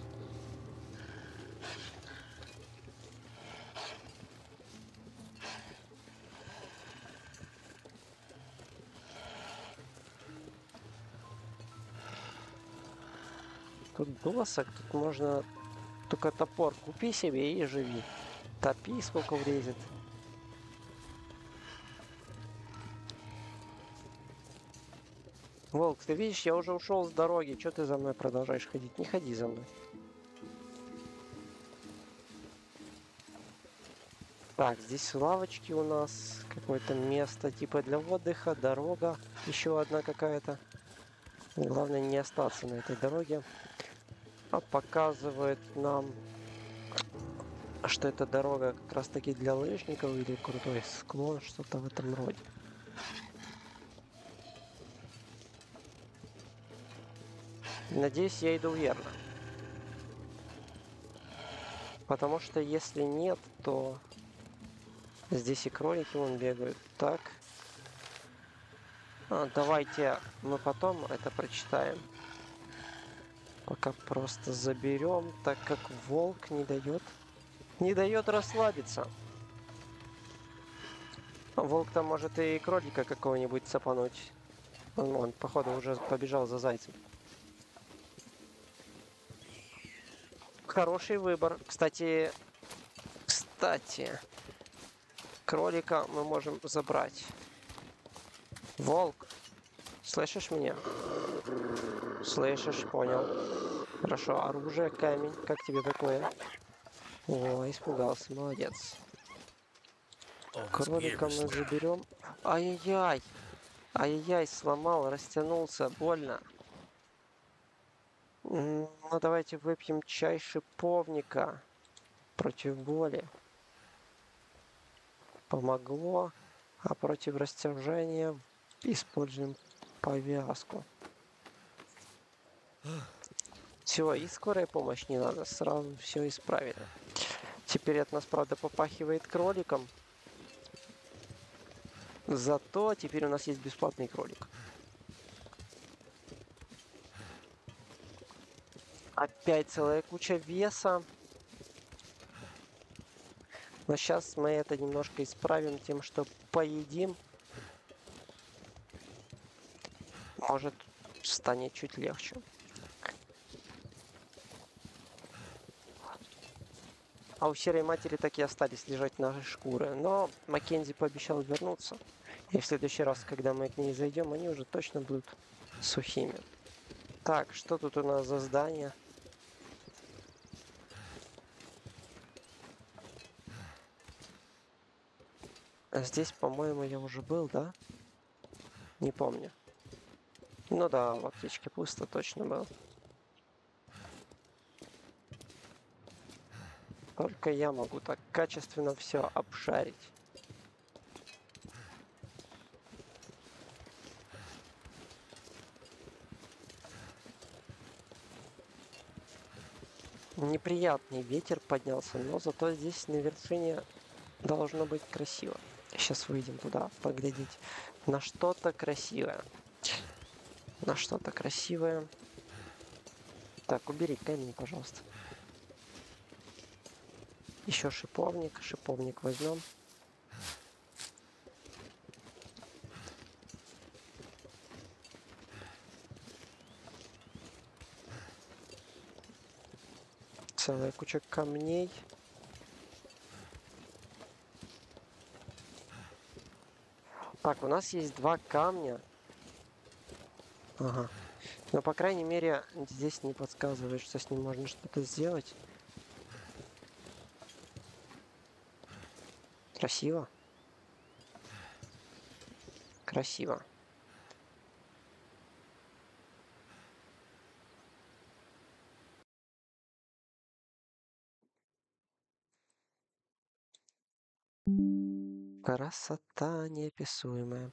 Тут досок, тут можно только топор купи себе и живи. Топи, сколько влезет. Волк, ты видишь, я уже ушел с дороги. Чё ты за мной продолжаешь ходить? Не ходи за мной. Так, здесь лавочки у нас. Какое-то место типа для отдыха. Дорога. Еще одна какая-то. Главное не остаться на этой дороге. А показывает нам, что эта дорога как раз таки для лыжников или крутой склон, что-то в этом роде. Надеюсь, я иду верно. Потому что если нет, то здесь и кролики вон бегают. Так. Давайте мы потом это прочитаем. Пока просто заберем, так как волк не дает расслабиться. Волк там может и кролика какого-нибудь цапануть. Он, походу, уже побежал за зайцем. Хороший выбор. Кстати, кролика мы можем забрать. Волк, слышишь меня? Слышишь, понял. Хорошо, оружие, камень. Как тебе такое? О, испугался, молодец. Кролика мы заберем. Ай-яй-яй. Ай-яй-яй, сломал, растянулся, больно. Ну, давайте выпьем чай шиповника против боли. Помогло. А против растяжения используем повязку. Все, и скорая помощь не надо, сразу все исправили. Теперь от нас, правда, попахивает кроликом. Зато теперь у нас есть бесплатный кролик. Опять целая куча веса. Но сейчас мы это немножко исправим тем, что поедим. Может, станет чуть легче. А у серой матери так и остались лежать наши шкуры. Но Маккензи пообещал вернуться. И в следующий раз, когда мы к ней зайдем, они уже точно будут сухими. Так, что тут у нас за здание? Здесь, по-моему, я уже был, да? Не помню. Ну да, в аптечке пусто точно был. Только я могу так качественно все обшарить. Неприятный ветер поднялся, но зато здесь на вершине должно быть красиво. Сейчас выйдем туда, поглядеть на что-то красивое. На что-то красивое. Так, убери камень, пожалуйста. Еще шиповник. Шиповник возьмем. целая куча камней. Так, у нас есть 2 камня. Ага. Но, по крайней мере, здесь не подсказывает, что с ним можно что-то сделать. Красиво. Красиво. Красота неописуемая.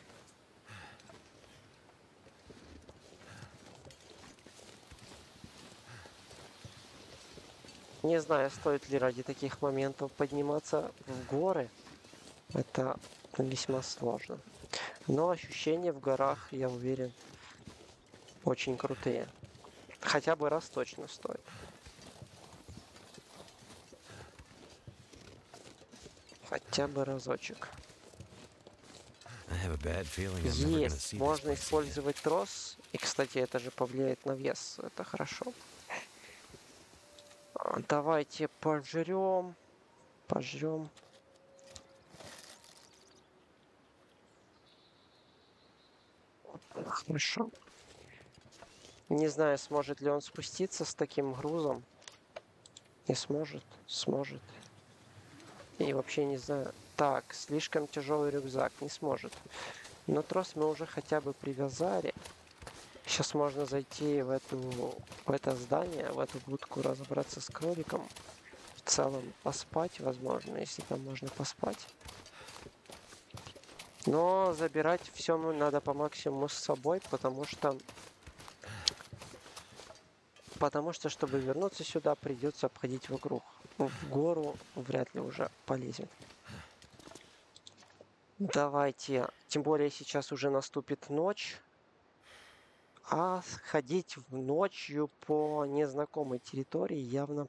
Не знаю, стоит ли ради таких моментов подниматься в горы. Это весьма сложно. Но ощущения в горах, я уверен, очень крутые. Хотя бы раз точно стоит. Хотя бы разочек. I have a bad feeling I'm never gonna Есть. see this Можно place again. использовать трос. И, кстати, это же повлияет на вес. Это хорошо. Давайте пожрем. Пожрем. Хорошо. Не знаю, сможет ли он спуститься с таким грузом. Не сможет. Сможет. И вообще не знаю. Так, слишком тяжелый рюкзак. Не сможет. Но трос мы уже хотя бы привязали. Сейчас можно зайти в это здание, в эту будку, разобраться с кроликом. В целом поспать, возможно, если там можно поспать. Но забирать все надо по максимуму с собой, потому что, чтобы вернуться сюда, придется обходить вокруг. В гору вряд ли уже полезем. Давайте, тем более сейчас уже наступит ночь. А ходить ночью по незнакомой территории явно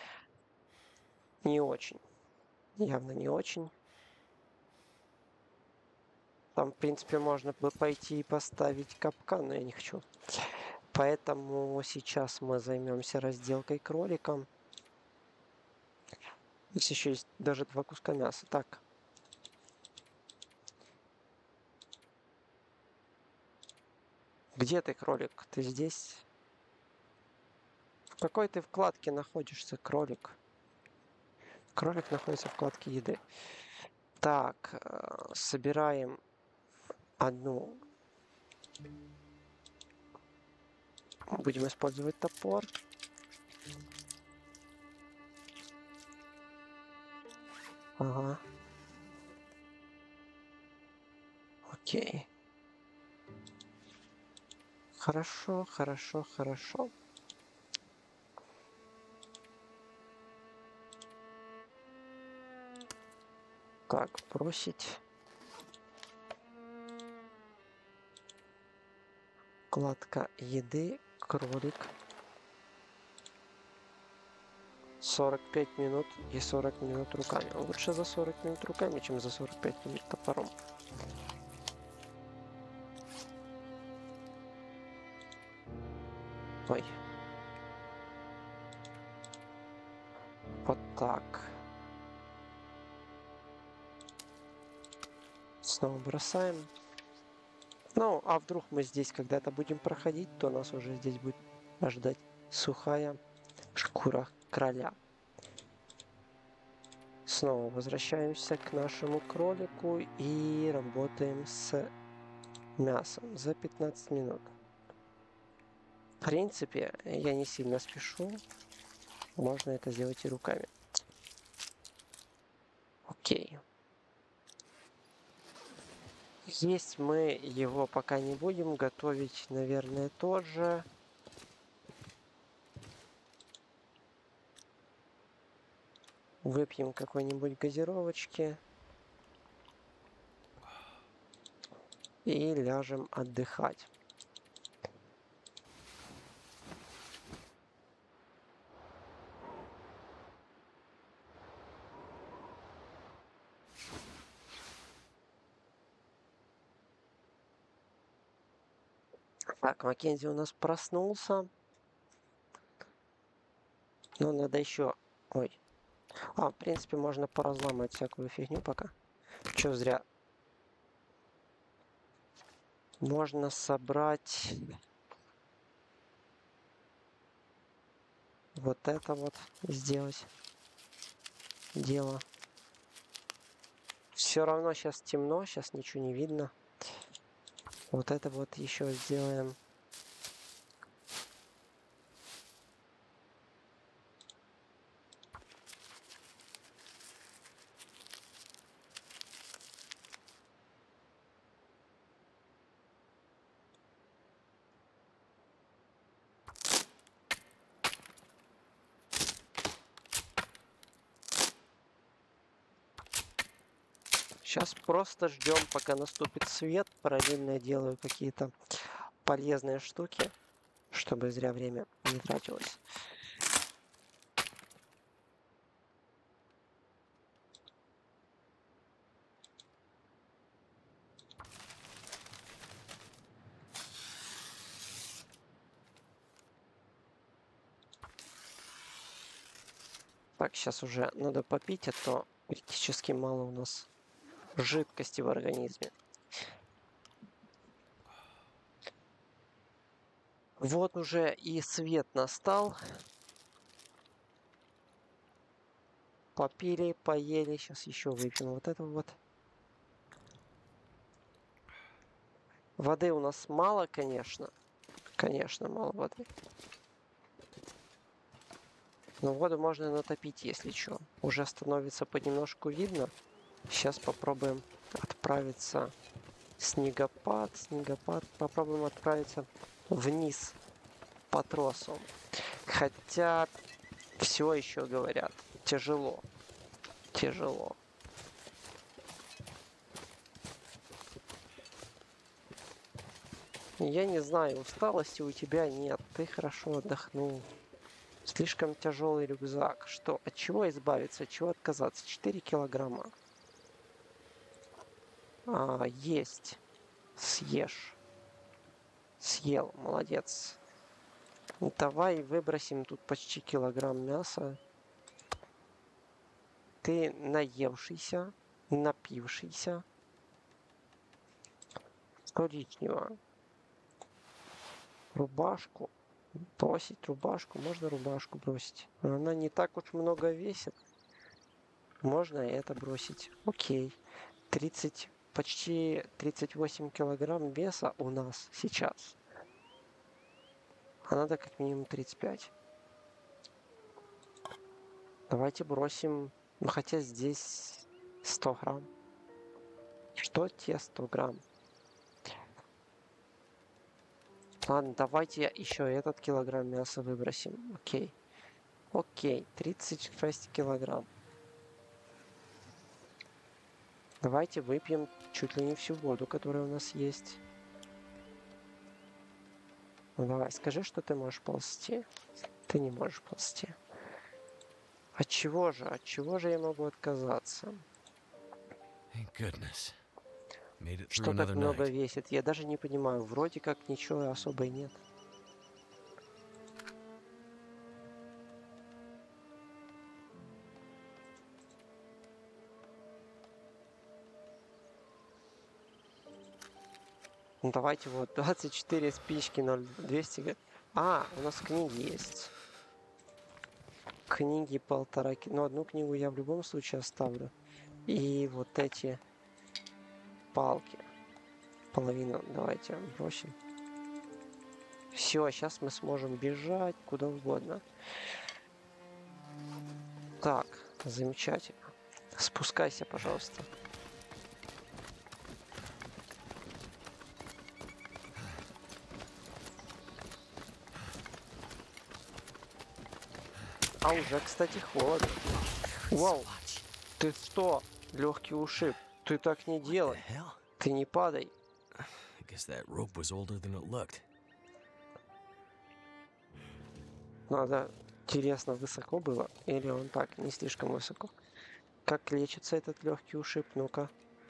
не очень. Явно не очень. Там, в принципе, можно бы пойти и поставить капкан, но я не хочу. Поэтому сейчас мы займемся разделкой кролика. Здесь еще есть даже 2 куска мяса. Так. Где ты, кролик? Ты здесь? В какой ты вкладке находишься, кролик? Кролик находится в вкладке еды. Так, собираем одну. Будем использовать топор. Ага. Окей. Хорошо, хорошо, хорошо. Так, бросить. Кладка еды, кролик. 45 минут и 40 минут руками. Лучше за 40 минут руками, чем за 45 минут топором. Ой. Вот так. Снова бросаем. Ну, а вдруг мы здесь когда-то будем проходить, то нас уже здесь будет ждать сухая шкура кроля. Снова возвращаемся к нашему кролику и работаем с мясом за 15 минут. В принципе, я не сильно спешу. Можно это сделать и руками. Окей. Есть мы его пока не будем. Готовить, наверное, тоже. Выпьем какой-нибудь газировочки. И ляжем отдыхать. Так, Маккензи у нас проснулся. Но надо еще... Ой. В принципе, можно поразламывать всякую фигню пока. Чё зря. Можно собрать... Вот это вот сделать. Дело. Все равно сейчас темно, сейчас ничего не видно. Вот это вот еще сделаем. Сейчас просто ждем, пока наступит свет. Параллельно я делаю какие-то полезные штуки, чтобы зря время не тратилось. Так, сейчас уже надо попить, а то критически мало у нас жидкости в организме. Вот уже и свет настал. Попили, поели. Сейчас еще выпьем вот это вот. Воды у нас мало, конечно. Конечно, мало воды. Но воду можно натопить, если что. Уже становится понемножку видно. Сейчас попробуем отправиться снегопад. Попробуем отправиться вниз по тросу. Хотя все еще говорят. Тяжело. Тяжело. Я не знаю, усталости у тебя нет. Ты хорошо отдохнул. Слишком тяжелый рюкзак. Что? От чего избавиться? От чего отказаться? 4 килограмма. Есть. Съешь. Съел. Молодец. Давай выбросим тут почти килограмм мяса. Ты наевшийся, напившийся. Что лишнего? Рубашку. Бросить рубашку. Можно рубашку бросить. Она не так уж много весит. Можно это бросить. Окей. 30, почти 38 килограмм веса у нас сейчас. А надо как минимум 35. Давайте бросим... Ну, хотя здесь 100 грамм. Что те 100 грамм? Ладно, давайте еще этот килограмм мяса выбросим. Окей. Окей, 36 килограмм. Давайте выпьем чуть ли не всю воду, которая у нас есть. Ну давай, скажи, что ты можешь ползти. Ты не можешь ползти. От чего же? От чего же я могу отказаться? Что так много весит? Я даже не понимаю. Вроде как ничего особо и нет. Ну давайте вот 24 спички 0,200. У нас книги есть. Книги 1,5 кило. Ну, одну книгу я в любом случае оставлю. И вот эти палки. Половину давайте бросим. Все, сейчас мы сможем бежать куда угодно. Так, замечательно. Спускайся, пожалуйста. Уже, кстати, холодно. Вау! Ты что? Легкий ушиб. Ты так не делай. Ты не падай. Надо... Интересно, высоко было? Или он так, не слишком высоко? Как лечится этот легкий ушиб? Ну-ка.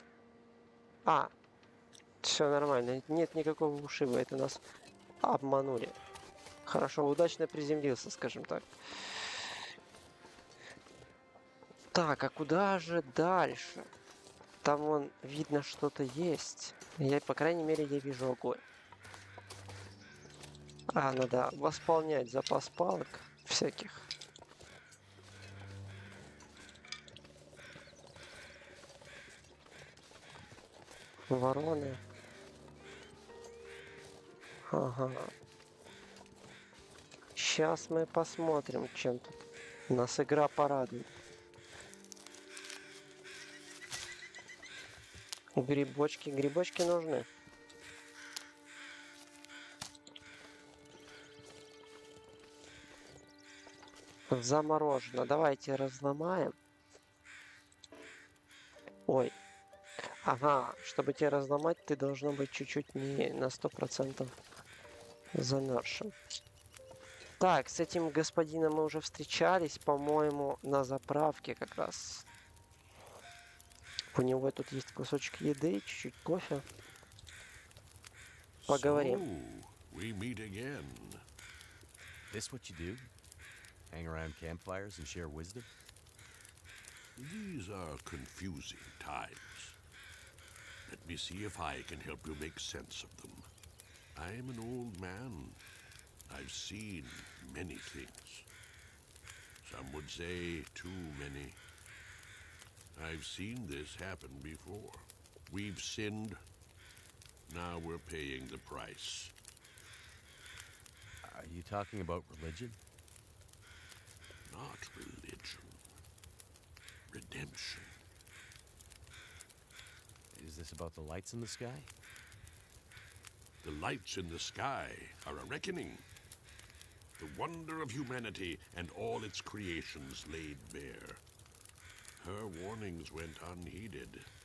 Все нормально. Нет никакого ушиба. Это нас обманули. Хорошо, удачно приземлился, скажем так. Так, а куда же дальше? Там вон видно что-то есть. По крайней мере, я вижу огонь. А, надо восполнять запас палок всяких. Вороны. Ага. Сейчас мы посмотрим, чем тут нас игра порадует. Грибочки. Грибочки нужны. Заморожено. Давайте разломаем. Ой. Ага, чтобы тебя разломать, ты должно быть чуть-чуть не на 100% замерзшим. Так, с этим господином мы уже встречались, по-моему, на заправке как раз. У него тут есть кусочек еды, чуть-чуть кофе. Поговорим. So, we meet again. This what you do? Hang around campfires and share wisdom? These are confusing times. Let me see if I can help you make sense of them. I'm an old man. I've seen many things. Some would say too many. I've seen this happen before. We've sinned. Now we're paying the price. Are you talking about religion? Not religion. Redemption. Is this about the lights in the sky? The lights in the sky are a reckoning. The wonder of humanity and all its creations laid bare. Her warnings went unheeded.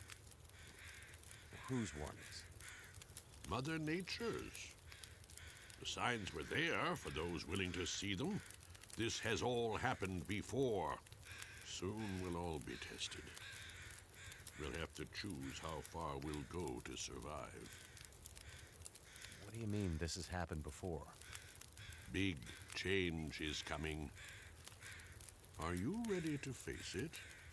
Whose warnings? Mother Nature's. The signs were there for those willing to see them. This has all happened before. Soon we'll all be tested. We'll have to choose how far we'll go to survive. What do you mean this has happened before? Big change is coming. Are you ready to face it?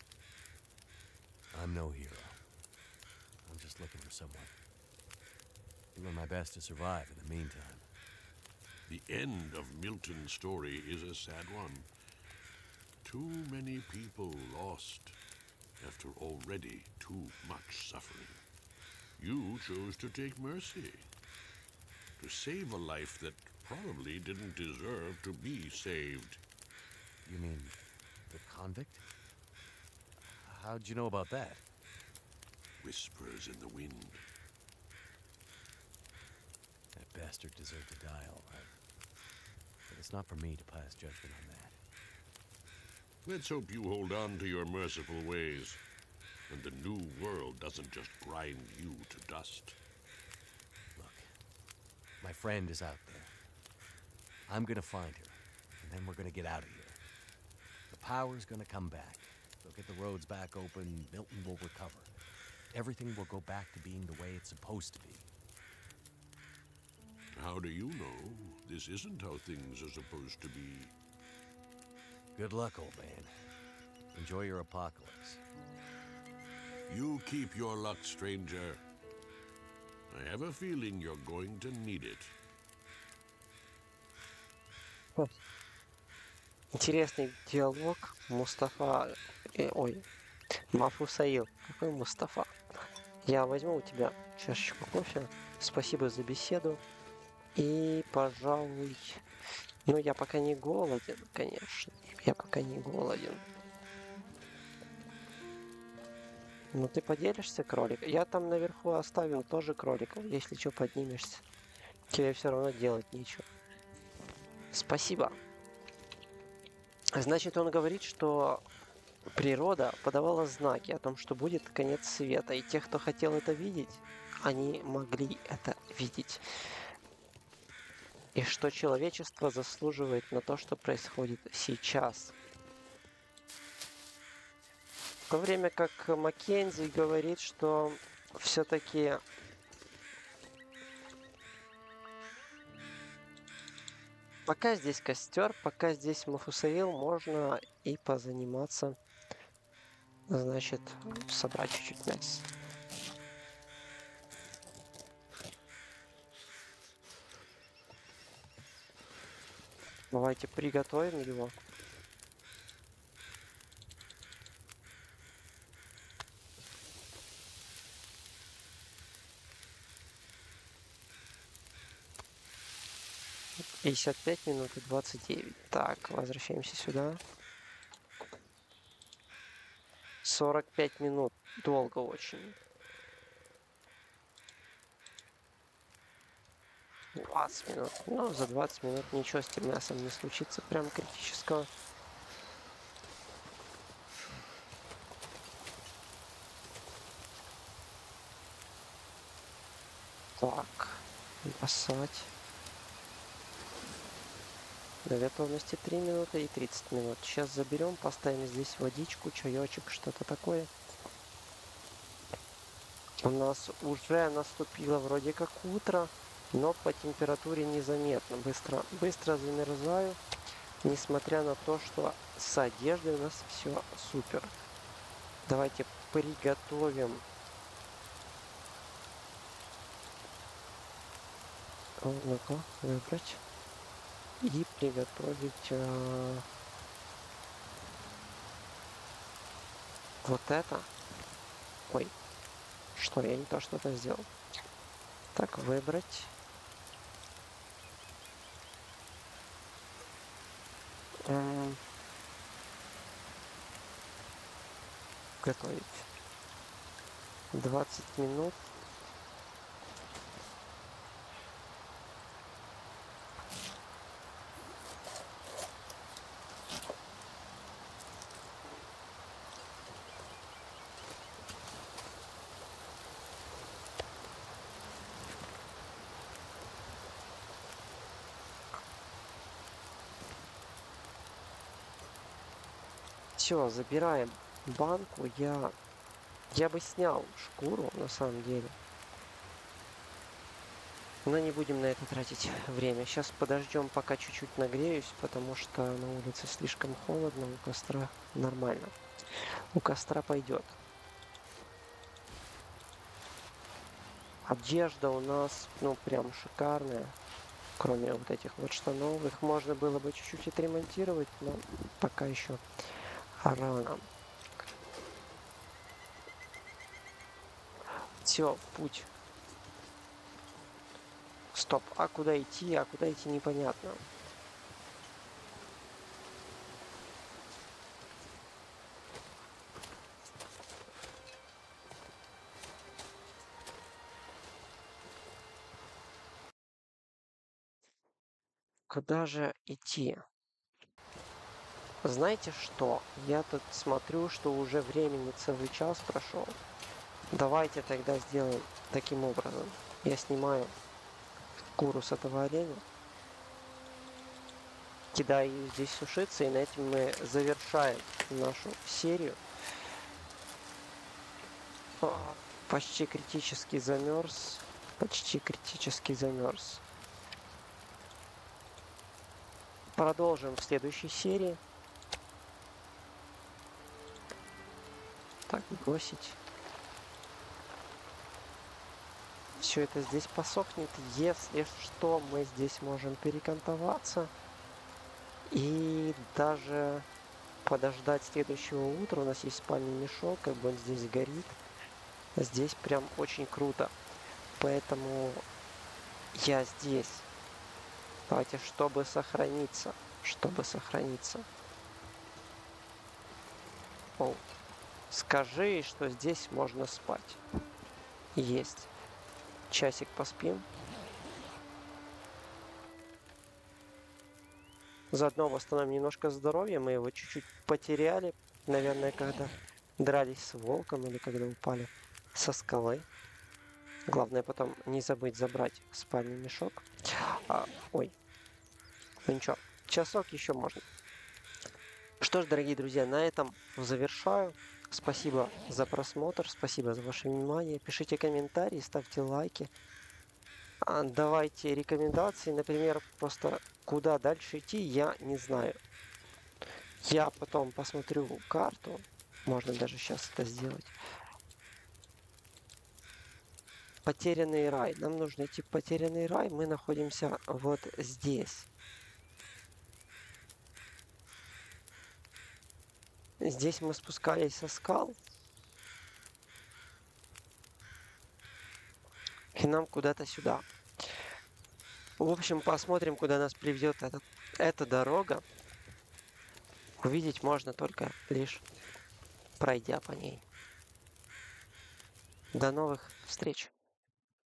I'm no hero. I'm just looking for someone. Doing my best to survive in the meantime. The end of Milton's story is a sad one. Too many people lost after already too much suffering. You chose to take mercy. To save a life that probably didn't deserve to be saved. You mean the convict? How'd you know about that? Whispers in the wind. That bastard deserved to die, all right. But it's not for me to pass judgment on that. Let's hope you hold on to your merciful ways, and the new world doesn't just grind you to dust. Look, my friend is out there. I'm gonna find her, and then we're gonna get out of here. The power's gonna come back. They'll get the roads back open, Milton will recover. Everything will go back to being the way it's supposed to be. How do you know this isn't how things are supposed to be? Good luck, old man. Enjoy your apocalypse. You keep your luck, stranger. I have a feeling you're going to need it. Интересный диалог. Мустафа... ой, Мафусаил. Какой Мустафа? Я возьму у тебя чашечку кофе. Спасибо за беседу. И, пожалуй... Ну, я пока не голоден, конечно. Я пока не голоден. Ну, ты поделишься кроликом? Я там наверху оставил тоже кроликов. Если что, поднимешься. Тебе все равно делать нечего. Спасибо. Значит, он говорит, что природа подавала знаки о том, что будет конец света. И те, кто хотел это видеть, они могли это видеть. И что человечество заслуживает на то, что происходит сейчас. В то время как Маккензи говорит, что все-таки пока здесь костер, пока здесь Мафусаил, можно и позаниматься Значит, собрать чуть-чуть мяса. Давайте приготовим его. — 55 минут и 29. Так, возвращаемся сюда. 45 минут. Долго очень. 20 минут. Ну, за 20 минут ничего с тем мясом не случится прям критического. Так, бросать. До готовности 3 минуты и 30 минут. Сейчас заберем, поставим здесь водичку, чаечек, что-то такое. У нас уже наступило вроде как утро, но по температуре незаметно. Быстро замерзаю, несмотря на то, что с одеждой у нас все супер. Давайте приготовим. Ну-ка, выбрать. И приготовить вот это. Ой, что, я не то что-то сделал. Так, выбрать. Готовить. 20 минут. Все, забираем банку. Я бы снял шкуру, на самом деле. Но не будем на это тратить время. Сейчас подождем, пока чуть-чуть нагреюсь, потому что на улице слишком холодно, у костра нормально. У костра пойдет. Одежда у нас, ну, прям шикарная. Кроме вот этих вот штанов. Их можно было бы чуть-чуть отремонтировать, но пока еще рано. Все, в путь. Стоп, а куда идти? А куда идти непонятно. Куда же идти? Знаете что? Я тут смотрю, что уже времени целый час прошел. Давайте тогда сделаем таким образом. Я снимаю шкуру с этого оленя. Кидаю ее здесь сушиться. И на этом мы завершаем нашу серию. Почти критически замерз. Почти критически замерз. Продолжим в следующей серии. Так, бросить. Все это здесь посохнет. Если что, мы здесь можем перекантоваться. И даже подождать следующего утра. У нас есть спальный мешок, как бы он здесь горит. Здесь прям очень круто. Поэтому я здесь. Давайте, чтобы сохраниться. Чтобы сохраниться. О, скажи, что здесь можно спать. Есть. Часик поспим. Заодно восстановим немножко здоровья. Мы его чуть-чуть потеряли. Наверное, когда дрались с волком или когда упали со скалы. Главное потом не забыть забрать спальный мешок. Ой. Ну ничего. Часок еще можно. Что ж, дорогие друзья, на этом завершаю. Спасибо за просмотр, спасибо за ваше внимание. Пишите комментарии, ставьте лайки. Давайте рекомендации, например, просто куда дальше идти, я не знаю. Я потом посмотрю карту Можно даже сейчас это сделать. Потерянный рай. Нам нужно идти в потерянный рай. Мы находимся вот здесь. Здесь мы спускались со скал. И нам куда-то сюда. В общем, посмотрим, куда нас приведет эта дорога. Увидеть можно только лишь пройдя по ней. До новых встреч!